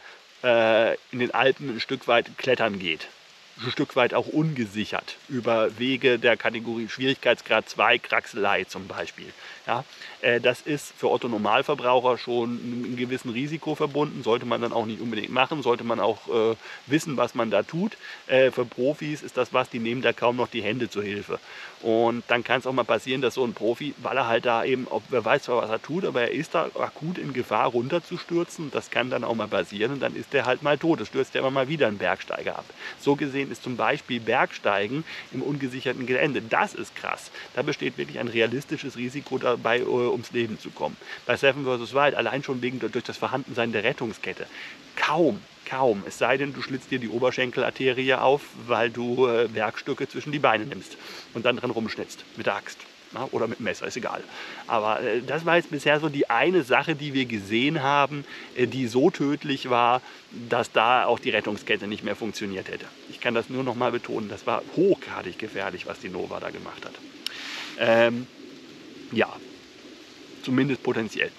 in den Alpen ein Stück weit klettern geht, ein Stück weit auch ungesichert, über Wege der Kategorie Schwierigkeitsgrad zwei, Kraxelei zum Beispiel. Ja, äh, das ist für Otto-Normalverbraucher schon mit einem gewissen Risiko verbunden, sollte man dann auch nicht unbedingt machen, sollte man auch äh, wissen, was man da tut. Äh, für Profis ist das was, die nehmen da kaum noch die Hände zur Hilfe. Und dann kann es auch mal passieren, dass so ein Profi, weil er halt da eben, ob, wer weiß zwar, was er tut, aber er ist da akut in Gefahr, runterzustürzen. Das kann dann auch mal passieren und dann ist der halt mal tot. Es stürzt ja immer mal wieder ein Bergsteiger ab. So gesehen ist zum Beispiel Bergsteigen im ungesicherten Gelände. Das ist krass. Da besteht wirklich ein realistisches Risiko dabei, ums Leben zu kommen. Bei Seven versus. Wild, allein schon wegen, durch das Vorhandensein der Rettungskette. Kaum, kaum. Es sei denn, du schlitzt dir die Oberschenkelarterie auf, weil du äh, Werkstücke zwischen die Beine nimmst und dann dran rumschnitzt mit der Axt. Na, oder mit dem Messer, ist egal. Aber äh, das war jetzt bisher so die eine Sache, die wir gesehen haben, äh, die so tödlich war, dass da auch die Rettungskette nicht mehr funktioniert hätte. Ich kann das nur noch mal betonen, das war hochgradig gefährlich, was die Nova da gemacht hat. Ähm, ja, zumindest potenziell.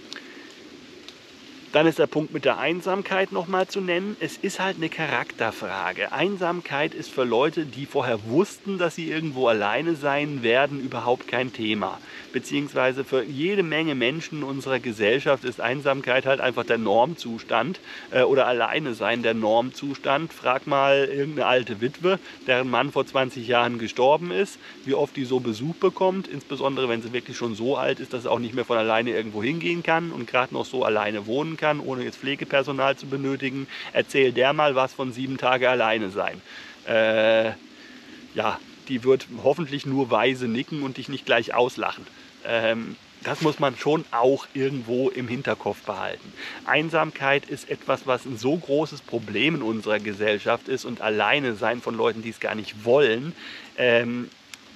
Dann ist der Punkt mit der Einsamkeit nochmal zu nennen. Es ist halt eine Charakterfrage. Einsamkeit ist für Leute, die vorher wussten, dass sie irgendwo alleine sein werden, überhaupt kein Thema. Beziehungsweise für jede Menge Menschen unserer Gesellschaft ist Einsamkeit halt einfach der Normzustand äh, oder Alleine sein der Normzustand. Frag mal irgendeine alte Witwe, deren Mann vor zwanzig Jahren gestorben ist, wie oft die so Besuch bekommt, insbesondere wenn sie wirklich schon so alt ist, dass sie auch nicht mehr von alleine irgendwo hingehen kann und gerade noch so alleine wohnen kann, ohne jetzt Pflegepersonal zu benötigen. Erzähl der mal was von sieben Tage alleine sein. Äh, ja, die wird hoffentlich nur weise nicken und dich nicht gleich auslachen. Ähm, das muss man schon auch irgendwo im Hinterkopf behalten. Einsamkeit ist etwas, was ein so großes Problem in unserer Gesellschaft ist und alleine sein von Leuten, die es gar nicht wollen. Ähm,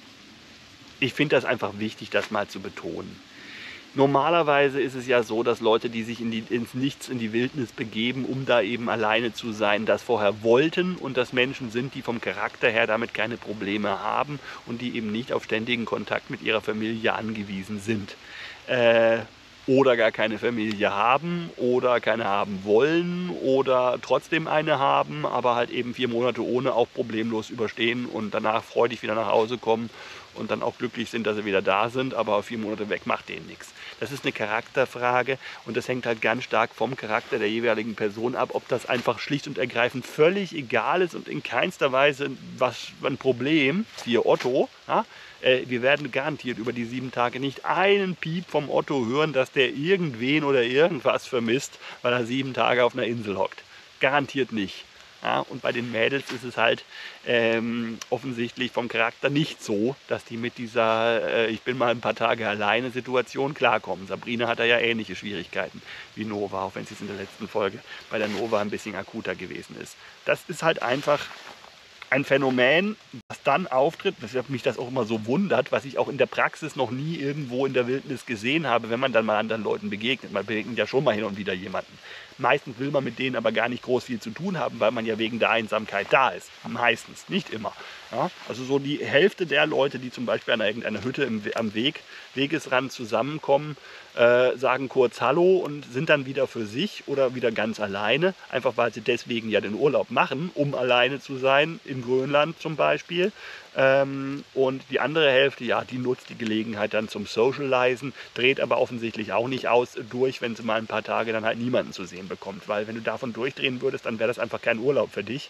ich finde das einfach wichtig, das mal zu betonen. Normalerweise ist es ja so, dass Leute, die sich in die, ins Nichts, in die Wildnis begeben, um da eben alleine zu sein, das vorher wollten und dass Menschen sind, die vom Charakter her damit keine Probleme haben und die eben nicht auf ständigen Kontakt mit ihrer Familie angewiesen sind. Äh, oder gar keine Familie haben oder keine haben wollen oder trotzdem eine haben, aber halt eben vier Monate ohne auch problemlos überstehen und danach freudig wieder nach Hause kommen und dann auch glücklich sind, dass sie wieder da sind, aber vier Monate weg macht denen nichts. Das ist eine Charakterfrage und das hängt halt ganz stark vom Charakter der jeweiligen Person ab, ob das einfach schlicht und ergreifend völlig egal ist und in keinster Weise was ein Problem, siehe Otto. Ja? Äh, wir werden garantiert über die sieben Tage nicht einen Piep vom Otto hören, dass der irgendwen oder irgendwas vermisst, weil er sieben Tage auf einer Insel hockt. Garantiert nicht. Ja, und bei den Mädels ist es halt ähm, offensichtlich vom Charakter nicht so, dass die mit dieser äh, ich bin mal ein paar Tage alleine Situation klarkommen. Sabrina hat da ja ähnliche Schwierigkeiten wie Nova, auch wenn es jetzt in der letzten Folge bei der Nova ein bisschen akuter gewesen ist. Das ist halt einfach ein Phänomen, das dann auftritt, weshalb mich das auch immer so wundert, was ich auch in der Praxis noch nie irgendwo in der Wildnis gesehen habe, wenn man dann mal anderen Leuten begegnet. Man begegnet ja schon mal hin und wieder jemanden. Meistens will man mit denen aber gar nicht groß viel zu tun haben, weil man ja wegen der Einsamkeit da ist. Meistens, nicht immer. Ja, also so die Hälfte der Leute, die zum Beispiel an irgendeiner Hütte im, am Weg, Wegesrand zusammenkommen, äh, sagen kurz Hallo und sind dann wieder für sich oder wieder ganz alleine. Einfach weil sie deswegen ja den Urlaub machen, um alleine zu sein, in Grönland zum Beispiel. Ähm, und die andere Hälfte, ja, die nutzt die Gelegenheit dann zum Socialisen, dreht aber offensichtlich auch nicht aus durch, wenn sie mal ein paar Tage dann halt niemanden zu sehen bekommt. Weil wenn du davon durchdrehen würdest, dann wäre das einfach kein Urlaub für dich.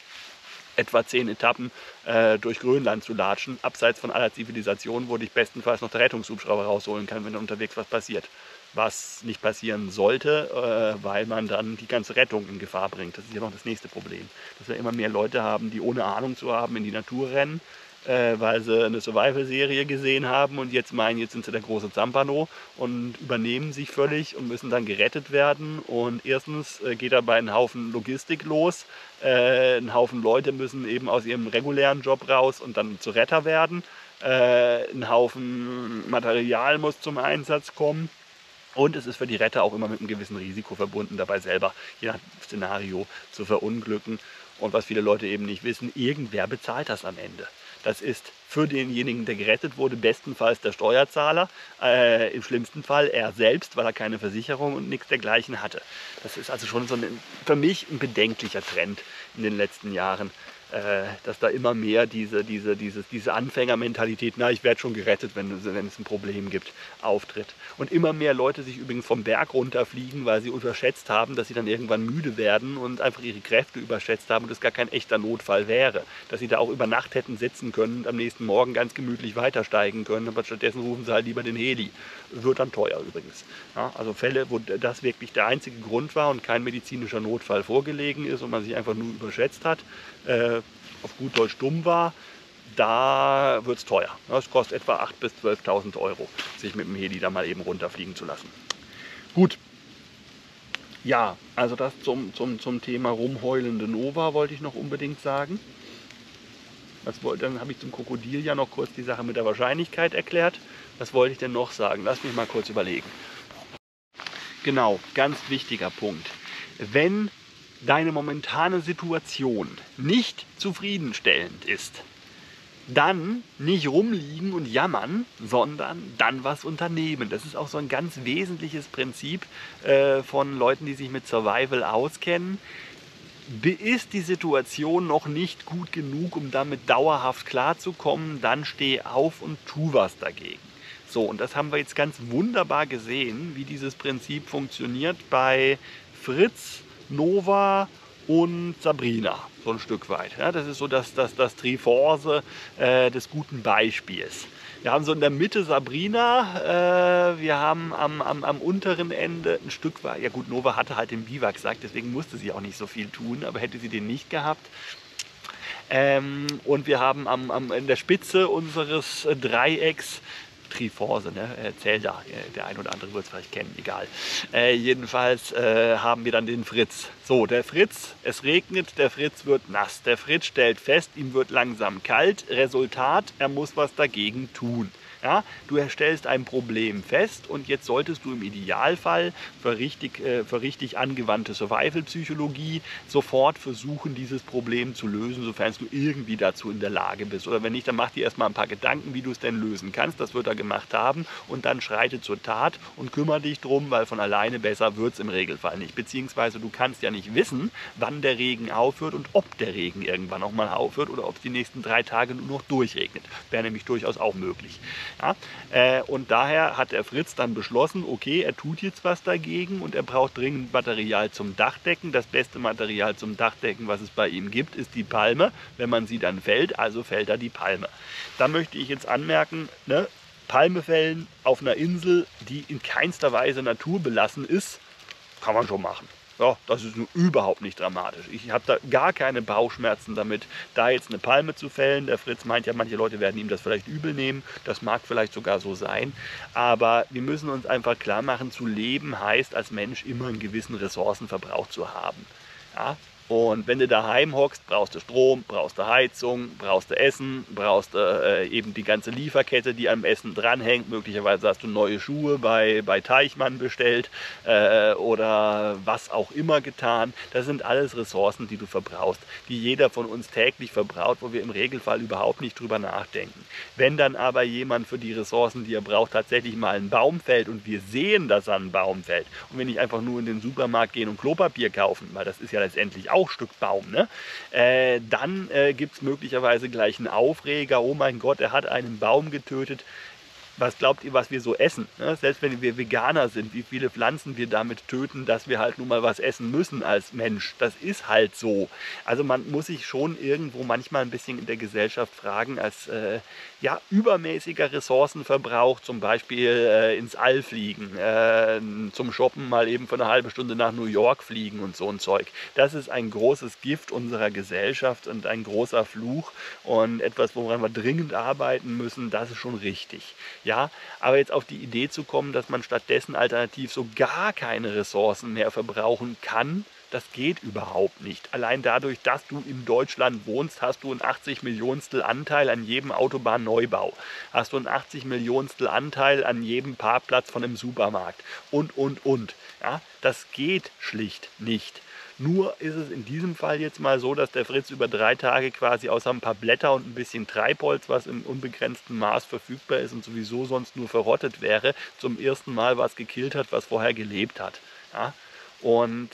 Etwa zehn Etappen äh, durch Grönland zu latschen, abseits von aller Zivilisation, wo dich bestenfalls noch der Rettungshubschrauber rausholen kann, wenn unterwegs was passiert. Was nicht passieren sollte, äh, weil man dann die ganze Rettung in Gefahr bringt. Das ist ja noch das nächste Problem. Dass wir immer mehr Leute haben, die ohne Ahnung zu haben in die Natur rennen, äh, weil sie eine Survival-Serie gesehen haben und jetzt meinen, jetzt sind sie der große Zampano und übernehmen sich völlig und müssen dann gerettet werden. Und erstens äh, geht dabei ein Haufen Logistik los. Äh, ein Haufen Leute müssen eben aus ihrem regulären Job raus und dann zu Retter werden. Äh, ein Haufen Material muss zum Einsatz kommen. Und es ist für die Retter auch immer mit einem gewissen Risiko verbunden, dabei selber, je nach Szenario, zu verunglücken. Und was viele Leute eben nicht wissen, irgendwer bezahlt das am Ende. Das ist für denjenigen, der gerettet wurde, bestenfalls der Steuerzahler, äh, im schlimmsten Fall er selbst, weil er keine Versicherung und nichts dergleichen hatte. Das ist also schon so ein, für mich ein bedenklicher Trend in den letzten Jahren, äh, dass da immer mehr diese, diese, diese, diese Anfängermentalität, na, ich werde schon gerettet, wenn, wenn es ein Problem gibt, auftritt. Und immer mehr Leute sich übrigens vom Berg runterfliegen, weil sie unterschätzt haben, dass sie dann irgendwann müde werden und einfach ihre Kräfte überschätzt haben und es gar kein echter Notfall wäre. Dass sie da auch über Nacht hätten sitzen können und am nächsten Morgen ganz gemütlich weitersteigen können, aber stattdessen rufen sie halt lieber den Heli. Wird dann teuer übrigens. Ja, also Fälle, wo das wirklich der einzige Grund war und kein medizinischer Notfall vorgelegen ist und man sich einfach nur überschätzt hat, äh, auf gut Deutsch dumm war, da wird es teuer. Es kostet etwa achttausend bis zwölftausend Euro, sich mit dem Heli da mal eben runterfliegen zu lassen. Gut. Ja, also das zum, zum, zum Thema rumheulende Nova wollte ich noch unbedingt sagen. Was wollte, dann habe ich zum Krokodil ja noch kurz die Sache mit der Wahrscheinlichkeit erklärt. Was wollte ich denn noch sagen? Lass mich mal kurz überlegen. Genau, ganz wichtiger Punkt. Wenn deine momentane Situation nicht zufriedenstellend ist, dann nicht rumliegen und jammern, sondern dann was unternehmen. Das ist auch so ein ganz wesentliches Prinzip äh, von Leuten, die sich mit Survival auskennen. Ist die Situation noch nicht gut genug, um damit dauerhaft klarzukommen, dann steh auf und tu was dagegen. So, und das haben wir jetzt ganz wunderbar gesehen, wie dieses Prinzip funktioniert bei Fritz, Nova und Sabrina, so ein Stück weit. Ja, das ist so das, das, das Triforce äh, des guten Beispiels. Wir haben so in der Mitte Sabrina, äh, wir haben am, am, am unteren Ende ein Stück weit, ja gut, Nova hatte halt den Biwaksack, deswegen musste sie auch nicht so viel tun, aber hätte sie den nicht gehabt. Ähm, und wir haben am, am, in der Spitze unseres Dreiecks Triforce, ne? äh, Zelda, der ein oder andere wird es vielleicht kennen, egal. Äh, jedenfalls äh, haben wir dann den Fritz. So, der Fritz, es regnet, der Fritz wird nass. Der Fritz stellt fest, ihm wird langsam kalt. Resultat, er muss was dagegen tun. Ja, du stellst ein Problem fest und jetzt solltest du im Idealfall für richtig, äh, für richtig angewandte Survival-Psychologie sofort versuchen, dieses Problem zu lösen, sofern du irgendwie dazu in der Lage bist. Oder wenn nicht, dann mach dir erstmal ein paar Gedanken, wie du es denn lösen kannst. Das wird er gemacht haben und dann schreite zur Tat und kümmere dich drum, weil von alleine besser wird es im Regelfall nicht. Beziehungsweise du kannst ja nicht wissen, wann der Regen aufhört und ob der Regen irgendwann auch mal aufhört oder ob es die nächsten drei Tage nur noch durchregnet. Wäre nämlich durchaus auch möglich. Ja, äh, und daher hat der Fritz dann beschlossen, okay, er tut jetzt was dagegen und er braucht dringend Material zum Dachdecken. Das beste Material zum Dachdecken, was es bei ihm gibt, ist die Palme. Wenn man sie dann fällt, also fällt er die Palme. Da möchte ich jetzt anmerken, ne, Palme fällen auf einer Insel, die in keinster Weise naturbelassen ist, kann man schon machen. Ja, das ist nun überhaupt nicht dramatisch. Ich habe da gar keine Bauchschmerzen damit, da jetzt eine Palme zu fällen. Der Fritz meint ja, manche Leute werden ihm das vielleicht übel nehmen. Das mag vielleicht sogar so sein. Aber wir müssen uns einfach klar machen, zu leben heißt als Mensch immer einen gewissen Ressourcenverbrauch zu haben. Ja? Und wenn du daheim hockst, brauchst du Strom, brauchst du Heizung, brauchst du Essen, brauchst du äh, eben die ganze Lieferkette, die am Essen dranhängt. Möglicherweise hast du neue Schuhe bei, bei Teichmann bestellt äh, oder was auch immer getan. Das sind alles Ressourcen, die du verbrauchst, die jeder von uns täglich verbraucht, wo wir im Regelfall überhaupt nicht drüber nachdenken. Wenn dann aber jemand für die Ressourcen, die er braucht, tatsächlich mal einen Baum fällt und wir sehen, dass er einen Baum fällt und wir nicht einfach nur in den Supermarkt gehen und Klopapier kaufen, weil das ist ja letztendlich auch Stück Baum, ne? Äh, dann äh, gibt es möglicherweise gleich einen Aufreger, oh mein Gott, er hat einen Baum getötet. Was glaubt ihr, was wir so essen? Ne? Selbst wenn wir Veganer sind, wie viele Pflanzen wir damit töten, dass wir halt nun mal was essen müssen als Mensch. Das ist halt so. Also man muss sich schon irgendwo manchmal ein bisschen in der Gesellschaft fragen, als äh, ja, übermäßiger Ressourcenverbrauch, zum Beispiel äh, ins All fliegen, äh, zum Shoppen mal eben für eine halbe Stunde nach New York fliegen und so ein Zeug. Das ist ein großes Gift unserer Gesellschaft und ein großer Fluch und etwas, woran wir dringend arbeiten müssen, das ist schon richtig. Ja, aber jetzt auf die Idee zu kommen, dass man stattdessen alternativ so gar keine Ressourcen mehr verbrauchen kann, das geht überhaupt nicht. Allein dadurch, dass du in Deutschland wohnst, hast du einen achtzig Millionstel Anteil an jedem Autobahnneubau. Hast du einen achtzig Millionstel Anteil an jedem Parkplatz von einem Supermarkt. Und, und, und. Ja, das geht schlicht nicht. Nur ist es in diesem Fall jetzt mal so, dass der Fritz über drei Tage quasi außer ein paar Blätter und ein bisschen Treibholz, was im unbegrenzten Maß verfügbar ist und sowieso sonst nur verrottet wäre, zum ersten Mal was gekillt hat, was vorher gelebt hat. Ja? Und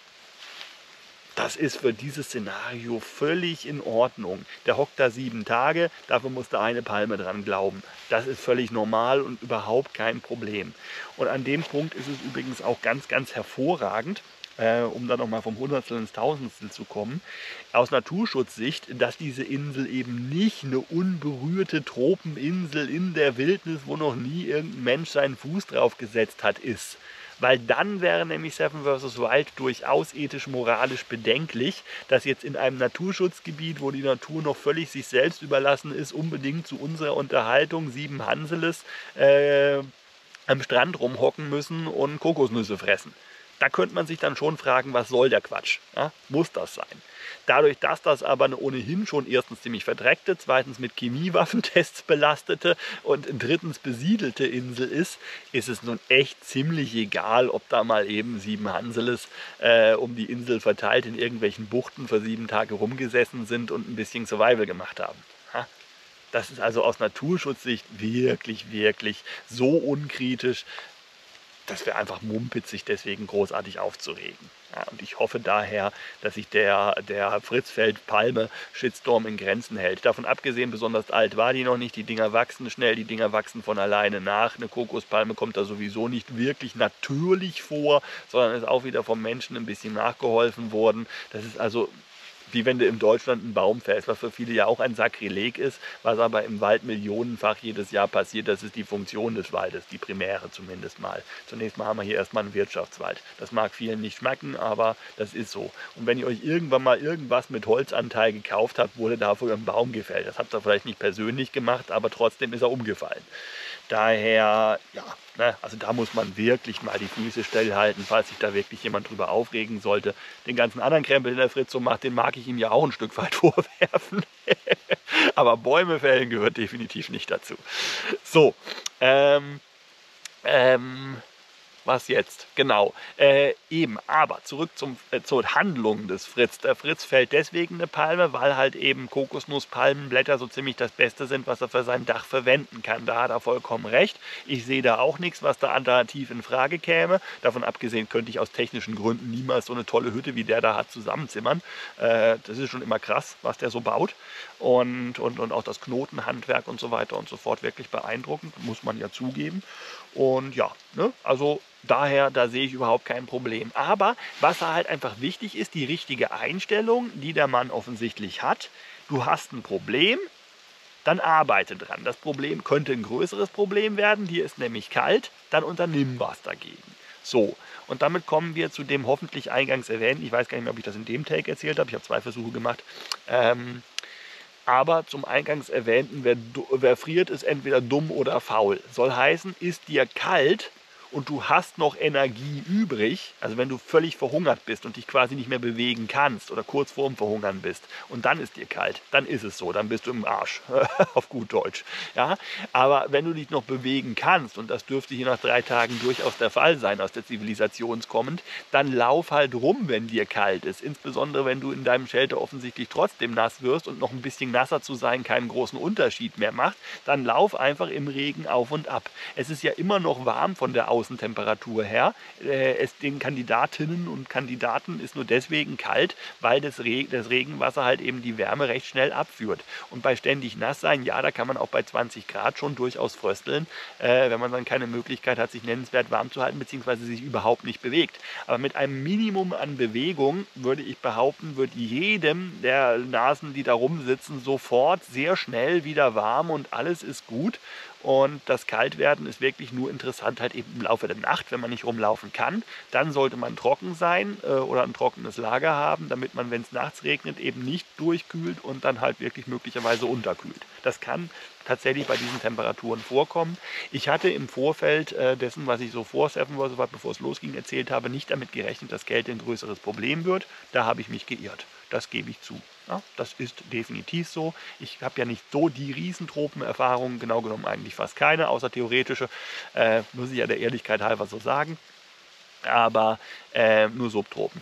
das ist für dieses Szenario völlig in Ordnung. Der hockt da sieben Tage, dafür muss da eine Palme dran glauben. Das ist völlig normal und überhaupt kein Problem. Und an dem Punkt ist es übrigens auch ganz, ganz hervorragend, Äh, um dann nochmal vom Hundertstel ins Tausendstel zu kommen, aus Naturschutzsicht, dass diese Insel eben nicht eine unberührte Tropeninsel in der Wildnis, wo noch nie irgendein Mensch seinen Fuß drauf gesetzt hat, ist. Weil dann wäre nämlich Seven versus. Wild durchaus ethisch-moralisch bedenklich, dass jetzt in einem Naturschutzgebiet, wo die Natur noch völlig sich selbst überlassen ist, unbedingt zu unserer Unterhaltung sieben Hanseles äh, am Strand rumhocken müssen und Kokosnüsse fressen. Da könnte man sich dann schon fragen, was soll der Quatsch? Ja, muss das sein? Dadurch, dass das aber eine ohnehin schon erstens ziemlich verdreckte, zweitens mit Chemiewaffentests belastete und drittens besiedelte Insel ist, ist es nun echt ziemlich egal, ob da mal eben sieben Hanseles äh, um die Insel verteilt in irgendwelchen Buchten für sieben Tage rumgesessen sind und ein bisschen Survival gemacht haben. Ja? Das ist also aus Naturschutzsicht wirklich, wirklich so unkritisch, das wäre einfach Mumpitz, sich deswegen großartig aufzuregen. Ja, und ich hoffe daher, dass sich der, der Fritzfeld-Palme-Shitstorm in Grenzen hält. Davon abgesehen, besonders alt war die noch nicht. Die Dinger wachsen schnell, die Dinger wachsen von alleine nach. Eine Kokospalme kommt da sowieso nicht wirklich natürlich vor, sondern ist auch wieder vom Menschen ein bisschen nachgeholfen worden. Das ist also wie wenn du in Deutschland einen Baum fällst, was für viele ja auch ein Sakrileg ist, was aber im Wald millionenfach jedes Jahr passiert. Das ist die Funktion des Waldes, die primäre zumindest mal. Zunächst mal haben wir hier erstmal einen Wirtschaftswald. Das mag vielen nicht schmecken, aber das ist so. Und wenn ihr euch irgendwann mal irgendwas mit Holzanteil gekauft habt, wurde dafür ein Baum gefällt. Das habt ihr vielleicht nicht persönlich gemacht, aber trotzdem ist er umgefallen. Daher, ja, ne, also da muss man wirklich mal die Füße stillhalten, falls sich da wirklich jemand drüber aufregen sollte. Den ganzen anderen Krempel, den der Fritz so macht, den mag ich ihm ja auch ein Stück weit vorwerfen. Aber Bäume fällen gehört definitiv nicht dazu. So, ähm, ähm, was jetzt? Genau. Äh, eben, aber zurück zum, äh, zur Handlung des Fritz. Der Fritz fällt deswegen eine Palme, weil halt eben Kokosnusspalmenblätter so ziemlich das Beste sind, was er für sein Dach verwenden kann. Da hat er vollkommen recht. Ich sehe da auch nichts, was da alternativ in Frage käme. Davon abgesehen könnte ich aus technischen Gründen niemals so eine tolle Hütte, wie der da hat, zusammenzimmern. Äh, das ist schon immer krass, was der so baut. Und, und, und auch das Knotenhandwerk und so weiter und so fort wirklich beeindruckend, muss man ja zugeben. Und ja, ne, also daher, da sehe ich überhaupt kein Problem. Aber was halt einfach wichtig ist, die richtige Einstellung, die der Mann offensichtlich hat. Du hast ein Problem, dann arbeite dran. Das Problem könnte ein größeres Problem werden, dir ist nämlich kalt, dann unternimm was dagegen. So, und damit kommen wir zu dem hoffentlich eingangs erwähnten, ich weiß gar nicht mehr, ob ich das in dem Take erzählt habe, ich habe zwei Versuche gemacht, ähm, aber zum eingangs erwähnten, wer, wer friert, ist entweder dumm oder faul. Soll heißen, ist dir kalt und du hast noch Energie übrig, also wenn du völlig verhungert bist und dich quasi nicht mehr bewegen kannst oder kurz vorm Verhungern bist und dann ist dir kalt, dann ist es so, dann bist du im Arsch, auf gut Deutsch. Ja? Aber wenn du dich noch bewegen kannst, und das dürfte hier nach drei Tagen durchaus der Fall sein, aus der Zivilisation kommend, dann lauf halt rum, wenn dir kalt ist. Insbesondere wenn du in deinem Shelter offensichtlich trotzdem nass wirst und noch ein bisschen nasser zu sein keinen großen Unterschied mehr macht, dann lauf einfach im Regen auf und ab. Es ist ja immer noch warm von der Außentemperatur her. Äh, es den Kandidatinnen und Kandidaten ist nur deswegen kalt, weil das, Re das Regenwasser halt eben die Wärme recht schnell abführt. Und bei ständig nass sein, ja, da kann man auch bei zwanzig Grad schon durchaus frösteln, äh, wenn man dann keine Möglichkeit hat, sich nennenswert warm zu halten, beziehungsweise sich überhaupt nicht bewegt. Aber mit einem Minimum an Bewegung, würde ich behaupten, wird jedem der Nasen, die da rumsitzen, sofort sehr schnell wieder warm und alles ist gut. Und das Kaltwerden ist wirklich nur interessant halt eben im Laufe der Nacht, wenn man nicht rumlaufen kann. Dann sollte man trocken sein äh, oder ein trockenes Lager haben, damit man, wenn es nachts regnet, eben nicht durchkühlt und dann halt wirklich möglicherweise unterkühlt. Das kann tatsächlich bei diesen Temperaturen vorkommen. Ich hatte im Vorfeld äh, dessen, was ich so vor Seven Wars, bevor es losging, erzählt habe, nicht damit gerechnet, dass Kälte ein größeres Problem wird. Da habe ich mich geirrt. Das gebe ich zu. Ja, das ist definitiv so. Ich habe ja nicht so die Riesentropenerfahrungen, genau genommen eigentlich fast keine, außer theoretische, äh, muss ich ja der Ehrlichkeit halber so sagen. Aber äh, nur Subtropen.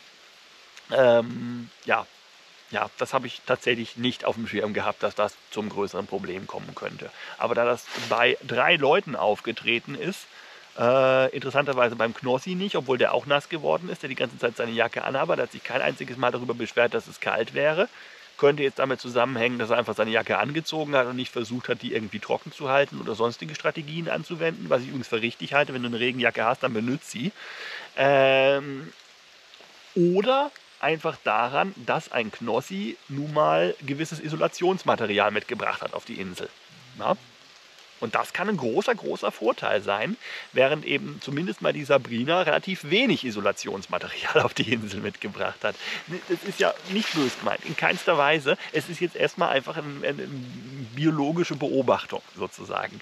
Ähm, ja, Ja, das habe ich tatsächlich nicht auf dem Schirm gehabt, dass das zum größeren Problem kommen könnte. Aber da das bei drei Leuten aufgetreten ist, äh, interessanterweise beim Knossi nicht, obwohl der auch nass geworden ist, der die ganze Zeit seine Jacke anhat, der hat sich kein einziges Mal darüber beschwert, dass es kalt wäre. Könnte jetzt damit zusammenhängen, dass er einfach seine Jacke angezogen hat und nicht versucht hat, die irgendwie trocken zu halten oder sonstige Strategien anzuwenden, was ich übrigens für richtig halte. Wenn du eine Regenjacke hast, dann benutzt sie. Ähm, oder einfach daran, dass ein Knossi nun mal gewisses Isolationsmaterial mitgebracht hat auf die Insel. Ja? Und das kann ein großer, großer Vorteil sein, während eben zumindest mal die Sabrina relativ wenig Isolationsmaterial auf die Insel mitgebracht hat. Das ist ja nicht böse gemeint, in keinster Weise. Es ist jetzt erstmal einfach eine, eine biologische Beobachtung sozusagen.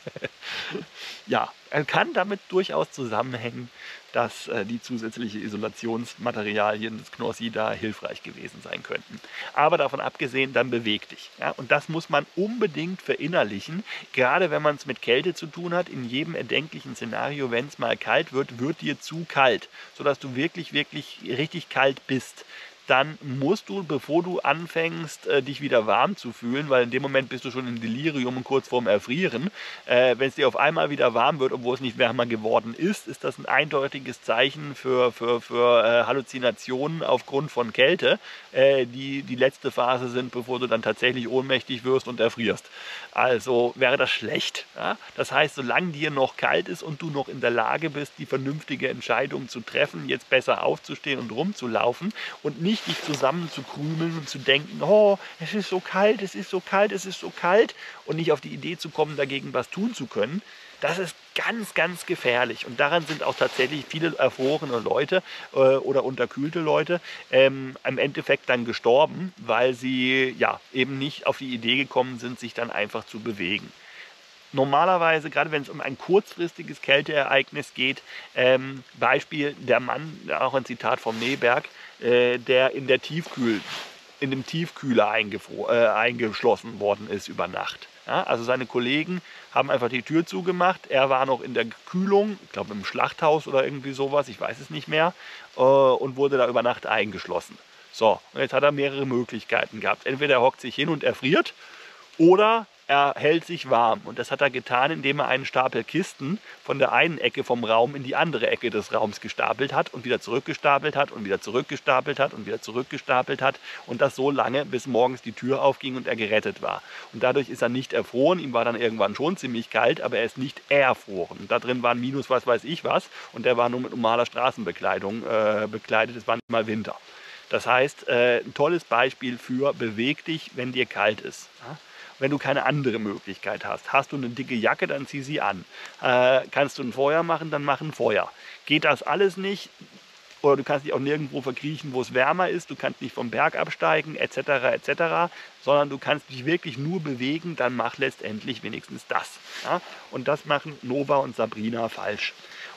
Ja, er kann damit durchaus zusammenhängen, dass äh, die zusätzlichen Isolationsmaterialien des Knossi da hilfreich gewesen sein könnten. Aber davon abgesehen, dann beweg dich. Ja? Und das muss man unbedingt verinnerlichen, gerade wenn man es mit Kälte zu tun hat. In jedem erdenklichen Szenario, wenn es mal kalt wird, wird dir zu kalt, sodass du wirklich, wirklich richtig kalt bist. Dann musst du, bevor du anfängst, äh, dich wieder warm zu fühlen, weil in dem Moment bist du schon im Delirium und kurz vorm Erfrieren. Äh, wenn es dir auf einmal wieder warm wird, obwohl es nicht wärmer geworden ist, ist das ein eindeutiges Zeichen für, für, für äh, Halluzinationen aufgrund von Kälte, äh, die die letzte Phase sind, bevor du dann tatsächlich ohnmächtig wirst und erfrierst. Also wäre das schlecht. Ja? Das heißt, solange dir noch kalt ist und du noch in der Lage bist, die vernünftige Entscheidung zu treffen, jetzt besser aufzustehen und rumzulaufen und nicht dich zusammenzukrümeln und zu denken, oh, es ist so kalt, es ist so kalt, es ist so kalt und nicht auf die Idee zu kommen, dagegen was tun zu können, das ist ganz, ganz gefährlich. Und daran sind auch tatsächlich viele erfrorene Leute äh, oder unterkühlte Leute ähm, im Endeffekt dann gestorben, weil sie ja eben nicht auf die Idee gekommen sind, sich dann einfach zu bewegen. Normalerweise, gerade wenn es um ein kurzfristiges Kälteereignis geht, ähm, Beispiel der Mann, auch ein Zitat vom Neberg, äh, der in der Tiefkühl, in dem Tiefkühler äh, eingeschlossen worden ist über Nacht. Ja, also seine Kollegen haben einfach die Tür zugemacht, er war noch in der Kühlung, ich glaube im Schlachthaus oder irgendwie sowas, ich weiß es nicht mehr, äh, und wurde da über Nacht eingeschlossen. So, und jetzt hat er mehrere Möglichkeiten gehabt. Entweder er hockt sich hin und erfriert oder er hält sich warm. Und das hat er getan, indem er einen Stapel Kisten von der einen Ecke vom Raum in die andere Ecke des Raums gestapelt hat und wieder zurückgestapelt hat und wieder zurückgestapelt hat und wieder zurückgestapelt hat. Und das so lange, bis morgens die Tür aufging und er gerettet war. Und dadurch ist er nicht erfroren. Ihm war dann irgendwann schon ziemlich kalt, aber er ist nicht erfroren. Und da drin waren minus was weiß ich was. Und der war nur mit normaler Straßenbekleidung äh, bekleidet. Es war nicht mal Winter. Das heißt, äh, ein tolles Beispiel für beweg dich, wenn dir kalt ist. Ja? Wenn du keine andere Möglichkeit hast. Hast du eine dicke Jacke, dann zieh sie an. Äh, kannst du ein Feuer machen, dann mach ein Feuer. Geht das alles nicht, oder du kannst dich auch nirgendwo verkriechen, wo es wärmer ist, du kannst nicht vom Berg absteigen, et cetera et cetera, sondern du kannst dich wirklich nur bewegen, dann mach letztendlich wenigstens das. Ja? Und das machen Nova und Sabrina falsch.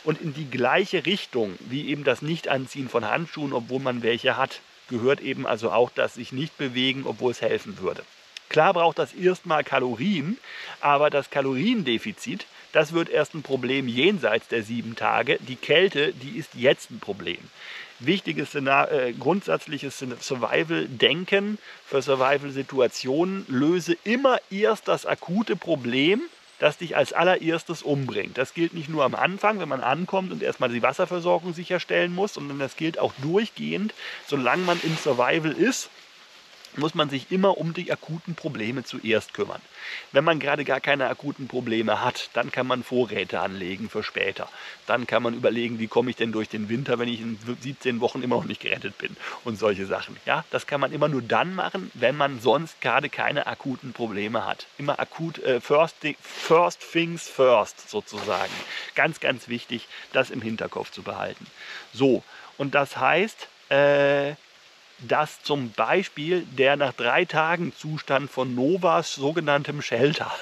Und in die gleiche Richtung wie eben das Nicht-Anziehen von Handschuhen, obwohl man welche hat, gehört eben also auch das sich nicht bewegen, obwohl es helfen würde. Klar braucht das erstmal Kalorien, aber das Kaloriendefizit, das wird erst ein Problem jenseits der sieben Tage. Die Kälte, die ist jetzt ein Problem. Wichtiges äh, grundsätzliches Survival-Denken für Survival-Situationen: löse immer erst das akute Problem, das dich als allererstes umbringt. Das gilt nicht nur am Anfang, wenn man ankommt und erstmal die Wasserversorgung sicherstellen muss, sondern das gilt auch durchgehend. Solange man im Survival ist, muss man sich immer um die akuten Probleme zuerst kümmern. Wenn man gerade gar keine akuten Probleme hat, dann kann man Vorräte anlegen für später. Dann kann man überlegen, wie komme ich denn durch den Winter, wenn ich in siebzehn Wochen immer noch nicht gerettet bin und solche Sachen. Ja, das kann man immer nur dann machen, wenn man sonst gerade keine akuten Probleme hat. Immer akut, äh, first, first things first sozusagen. Ganz, ganz wichtig, das im Hinterkopf zu behalten. So, und das heißt, äh, dass zum Beispiel der nach drei Tagen Zustand von Novas sogenanntem Shelter,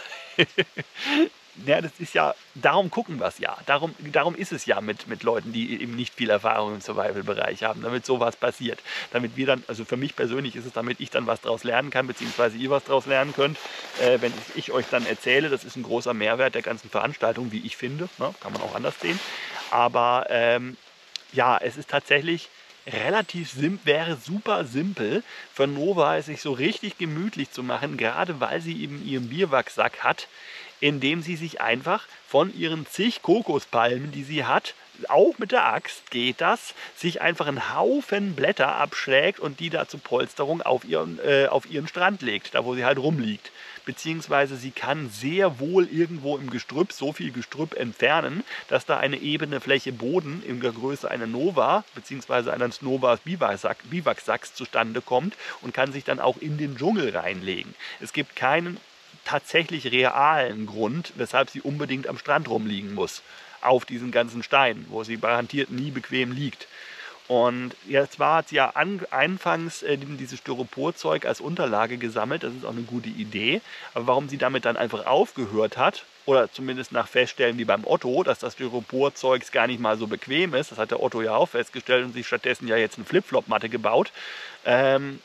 ja, das ist ja, darum gucken wir es ja, darum, darum ist es ja mit, mit Leuten, die eben nicht viel Erfahrung im Survival-Bereich haben, damit sowas passiert. Damit wir dann, also für mich persönlich ist es, damit ich dann was daraus lernen kann, beziehungsweise ihr was daraus lernen könnt, äh, wenn ich euch dann erzähle. Das ist ein großer Mehrwert der ganzen Veranstaltung, wie ich finde, ne? Kann man auch anders sehen. Aber ähm, ja, es ist tatsächlich relativ simpel, wäre super simpel für Nova, es sich so richtig gemütlich zu machen, gerade weil sie eben ihren Biwaksack hat, indem sie sich einfach von ihren zig Kokospalmen, die sie hat, auch mit der Axt geht das, sich einfach einen Haufen Blätter abschlägt und die da zur Polsterung auf ihren, äh, auf ihren Strand legt, da wo sie halt rumliegt. Beziehungsweise sie kann sehr wohl irgendwo im Gestrüpp so viel Gestrüpp entfernen, dass da eine ebene Fläche Boden in der Größe einer Nova beziehungsweise eines Novas Biwaksack, Biwaksacks zustande kommt und kann sich dann auch in den Dschungel reinlegen. Es gibt keinen tatsächlich realen Grund, weshalb sie unbedingt am Strand rumliegen muss, auf diesen ganzen Steinen, wo sie garantiert nie bequem liegt. Und jetzt war hat sie ja an, anfangs äh, dieses Styroporzeug als Unterlage gesammelt, das ist auch eine gute Idee. Aber warum sie damit dann einfach aufgehört hat, oder zumindest nach Feststellen wie beim Otto, dass das Styroporzeug gar nicht mal so bequem ist, das hat der Otto ja auch festgestellt und sich stattdessen ja jetzt eine Flipflop-Matte gebaut, ähm,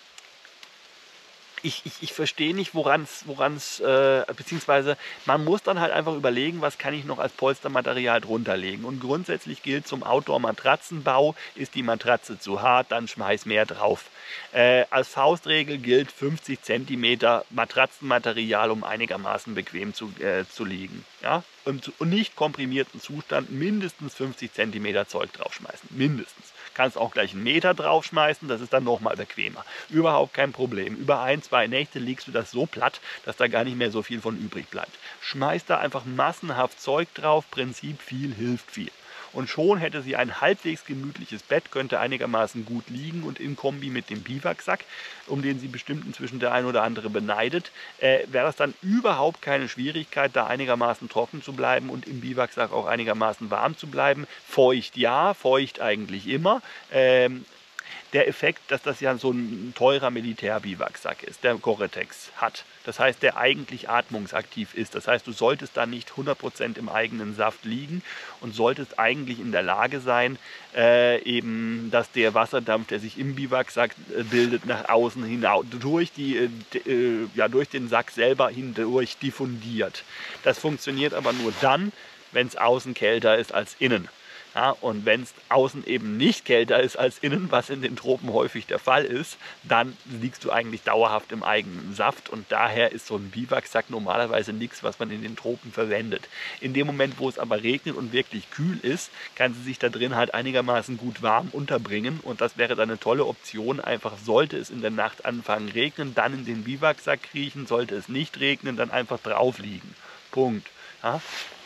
Ich, ich, ich verstehe nicht, woran es, äh, beziehungsweise man muss dann halt einfach überlegen, was kann ich noch als Polstermaterial drunter legen. Und grundsätzlich gilt zum Outdoor-Matratzenbau, ist die Matratze zu hart, dann schmeiß mehr drauf. Äh, als Faustregel gilt fünfzig Zentimeter Matratzenmaterial, um einigermaßen bequem zu, äh, zu liegen. Ja? Und, und nicht komprimierten Zustand mindestens fünfzig Zentimeter Zeug draufschmeißen, mindestens. Kannst auch gleich einen Meter draufschmeißen, das ist dann nochmal bequemer. Überhaupt kein Problem. Über ein, zwei Nächte legst du das so platt, dass da gar nicht mehr so viel von übrig bleibt. Schmeiß da einfach massenhaft Zeug drauf, Prinzip viel hilft viel. Und schon hätte sie ein halbwegs gemütliches Bett, könnte einigermaßen gut liegen und in Kombi mit dem Biwaksack, um den sie bestimmt inzwischen der ein oder andere beneidet, äh, wäre das dann überhaupt keine Schwierigkeit, da einigermaßen trocken zu bleiben und im Biwaksack auch einigermaßen warm zu bleiben. Feucht ja, feucht eigentlich immer. Ähm, Der Effekt, dass das ja so ein teurer Militärbiwaksack ist, der Gore-Tex hat. Das heißt, der eigentlich atmungsaktiv ist. Das heißt, du solltest da nicht hundert Prozent im eigenen Saft liegen und solltest eigentlich in der Lage sein, äh, eben, dass der Wasserdampf, der sich im Biwaksack äh, bildet, nach außen hinaus, durch, die, äh, äh, ja, durch den Sack selber hindurch diffundiert. Das funktioniert aber nur dann, wenn es außen kälter ist als innen. Ja, und wenn es außen eben nicht kälter ist als innen, was in den Tropen häufig der Fall ist, dann liegst du eigentlich dauerhaft im eigenen Saft und daher ist so ein Biwaksack normalerweise nichts, was man in den Tropen verwendet. In dem Moment, wo es aber regnet und wirklich kühl ist, kann sie sich da drin halt einigermaßen gut warm unterbringen und das wäre dann eine tolle Option. Einfach sollte es in der Nacht anfangen regnen, dann in den Biwaksack kriechen, sollte es nicht regnen, dann einfach drauf liegen. Punkt. Ja?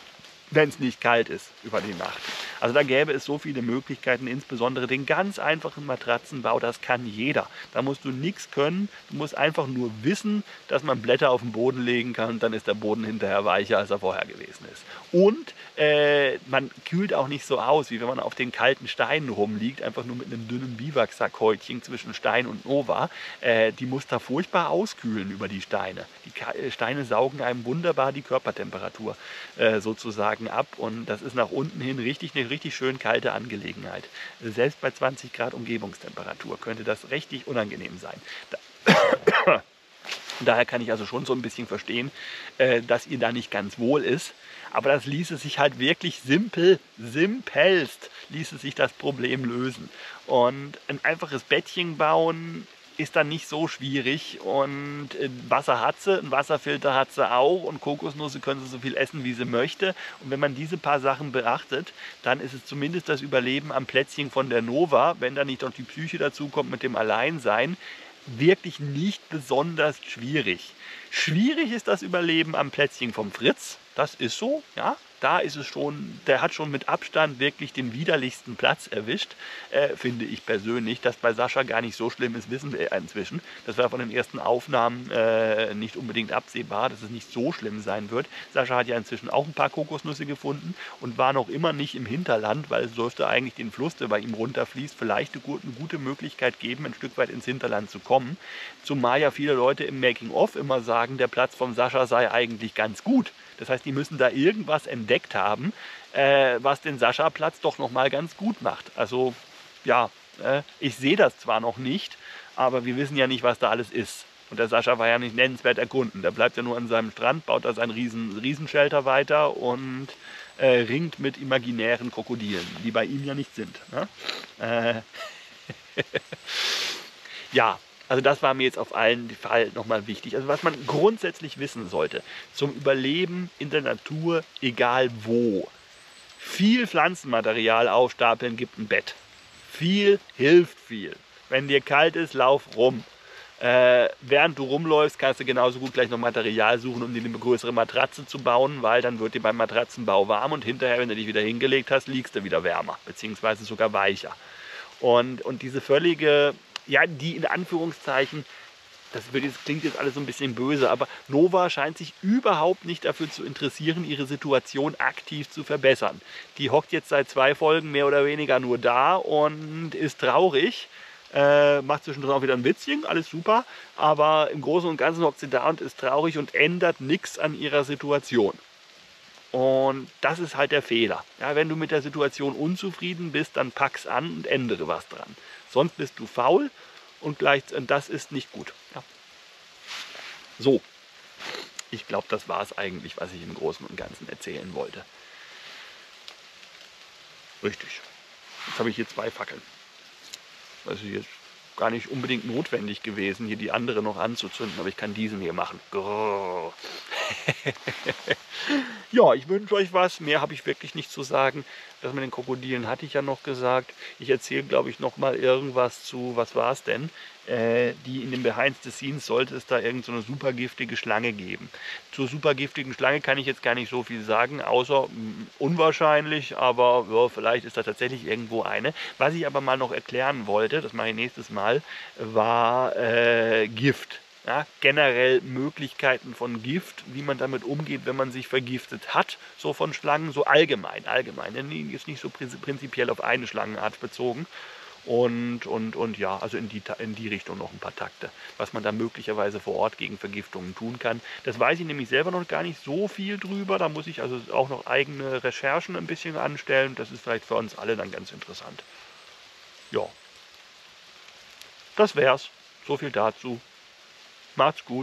Wenn es nicht kalt ist über die Nacht. Also da gäbe es so viele Möglichkeiten, insbesondere den ganz einfachen Matratzenbau, das kann jeder. Da musst du nichts können, du musst einfach nur wissen, dass man Blätter auf den Boden legen kann und dann ist der Boden hinterher weicher, als er vorher gewesen ist. Und äh, man kühlt auch nicht so aus, wie wenn man auf den kalten Steinen rumliegt, einfach nur mit einem dünnen Biwaksack-Häutchen zwischen Stein und Nova. Äh, die muss da furchtbar auskühlen über die Steine. Die Steine saugen einem wunderbar die Körpertemperatur äh, sozusagen ab und das ist nach unten hin richtig eine eine richtig schön kalte Angelegenheit. Also selbst bei zwanzig Grad Umgebungstemperatur könnte das richtig unangenehm sein. Da Daher kann ich also schon so ein bisschen verstehen, äh, dass ihr da nicht ganz wohl ist. Aber das ließe sich halt wirklich simpel, simpelst ließe sich das Problem lösen. Und ein einfaches Bettchen bauen ist dann nicht so schwierig. Und äh, Wasser hat sie, einen Wasserfilter hat sie auch. Und Kokosnüsse können sie so viel essen, wie sie möchte. Und wenn man diese paar Sachen beachtet, dann ist es zumindest das Überleben am Plätzchen von der Nova, wenn da nicht noch die Psyche dazu kommt mit dem Alleinsein, wirklich nicht besonders schwierig. Schwierig ist das Überleben am Plätzchen vom Fritz. Das ist so, ja. Da ist es schon, der hat schon mit Abstand wirklich den widerlichsten Platz erwischt, äh, finde ich persönlich. Dass bei Sascha gar nicht so schlimm ist, wissen wir inzwischen. Das war von den ersten Aufnahmen äh, nicht unbedingt absehbar, dass es nicht so schlimm sein wird. Sascha hat ja inzwischen auch ein paar Kokosnüsse gefunden und war noch immer nicht im Hinterland, weil es dürfte eigentlich den Fluss, der bei ihm runterfließt, vielleicht eine gute, eine gute Möglichkeit geben, ein Stück weit ins Hinterland zu kommen. Zumal ja viele Leute im Making-of immer sagen, der Platz vom Sascha sei eigentlich ganz gut. Das heißt, die müssen da irgendwas entdeckt haben, äh, was den Sascha-Platz doch nochmal ganz gut macht. Also ja, äh, ich sehe das zwar noch nicht, aber wir wissen ja nicht, was da alles ist. Und der Sascha war ja nicht nennenswert erkunden. Der bleibt ja nur an seinem Strand, baut da seinen Riesen, Riesenshelter weiter und äh, ringt mit imaginären Krokodilen, die bei ihm ja nicht sind. Ne? Äh, ja. Also das war mir jetzt auf allen Fall nochmal wichtig. Also was man grundsätzlich wissen sollte, zum Überleben in der Natur, egal wo. Viel Pflanzenmaterial aufstapeln gibt ein Bett. Viel hilft viel. Wenn dir kalt ist, lauf rum. Äh, während du rumläufst, kannst du genauso gut gleich noch Material suchen, um dir eine größere Matratze zu bauen, weil dann wird dir beim Matratzenbau warm und hinterher, wenn du dich wieder hingelegt hast, liegst du wieder wärmer, beziehungsweise sogar weicher. Und, und diese völlige... Ja, die in Anführungszeichen, das klingt jetzt alles so ein bisschen böse, aber Nova scheint sich überhaupt nicht dafür zu interessieren, ihre Situation aktiv zu verbessern. Die hockt jetzt seit zwei Folgen mehr oder weniger nur da und ist traurig, äh, macht zwischendrin auch wieder ein Witzchen, alles super, aber im Großen und Ganzen hockt sie da und ist traurig und ändert nichts an ihrer Situation. Und das ist halt der Fehler. Ja, wenn du mit der Situation unzufrieden bist, dann pack's an und ändere was dran. Sonst bist du faul und, gleich, und das ist nicht gut. Ja. So, ich glaube, das war es eigentlich, was ich im Großen und Ganzen erzählen wollte. Richtig. Jetzt habe ich hier zwei Fackeln. Das ist jetzt gar nicht unbedingt notwendig gewesen, hier die andere noch anzuzünden, aber ich kann diesen hier machen. Grrr. Ja, ich wünsche euch was. Mehr habe ich wirklich nicht zu sagen. Das mit den Krokodilen hatte ich ja noch gesagt. Ich erzähle, glaube ich, noch mal irgendwas zu, was war es denn? Äh, die in den Behind the Scenes sollte es da irgend so eine super giftige Schlange geben. Zur super giftigen Schlange kann ich jetzt gar nicht so viel sagen, außer mh, unwahrscheinlich, aber ja, vielleicht ist da tatsächlich irgendwo eine. Was ich aber mal noch erklären wollte, das mache ich nächstes Mal, war äh, Gift. Ja, generell Möglichkeiten von Gift, wie man damit umgeht, wenn man sich vergiftet hat, so von Schlangen, so allgemein, allgemein, ist nicht so prinzipiell auf eine Schlangenart bezogen. Und, und, und ja, also in die, in die Richtung noch ein paar Takte, was man da möglicherweise vor Ort gegen Vergiftungen tun kann. Das weiß ich nämlich selber noch gar nicht so viel drüber, da muss ich also auch noch eigene Recherchen ein bisschen anstellen, das ist vielleicht für uns alle dann ganz interessant. Ja, das wär's, so viel dazu. Macht's gut.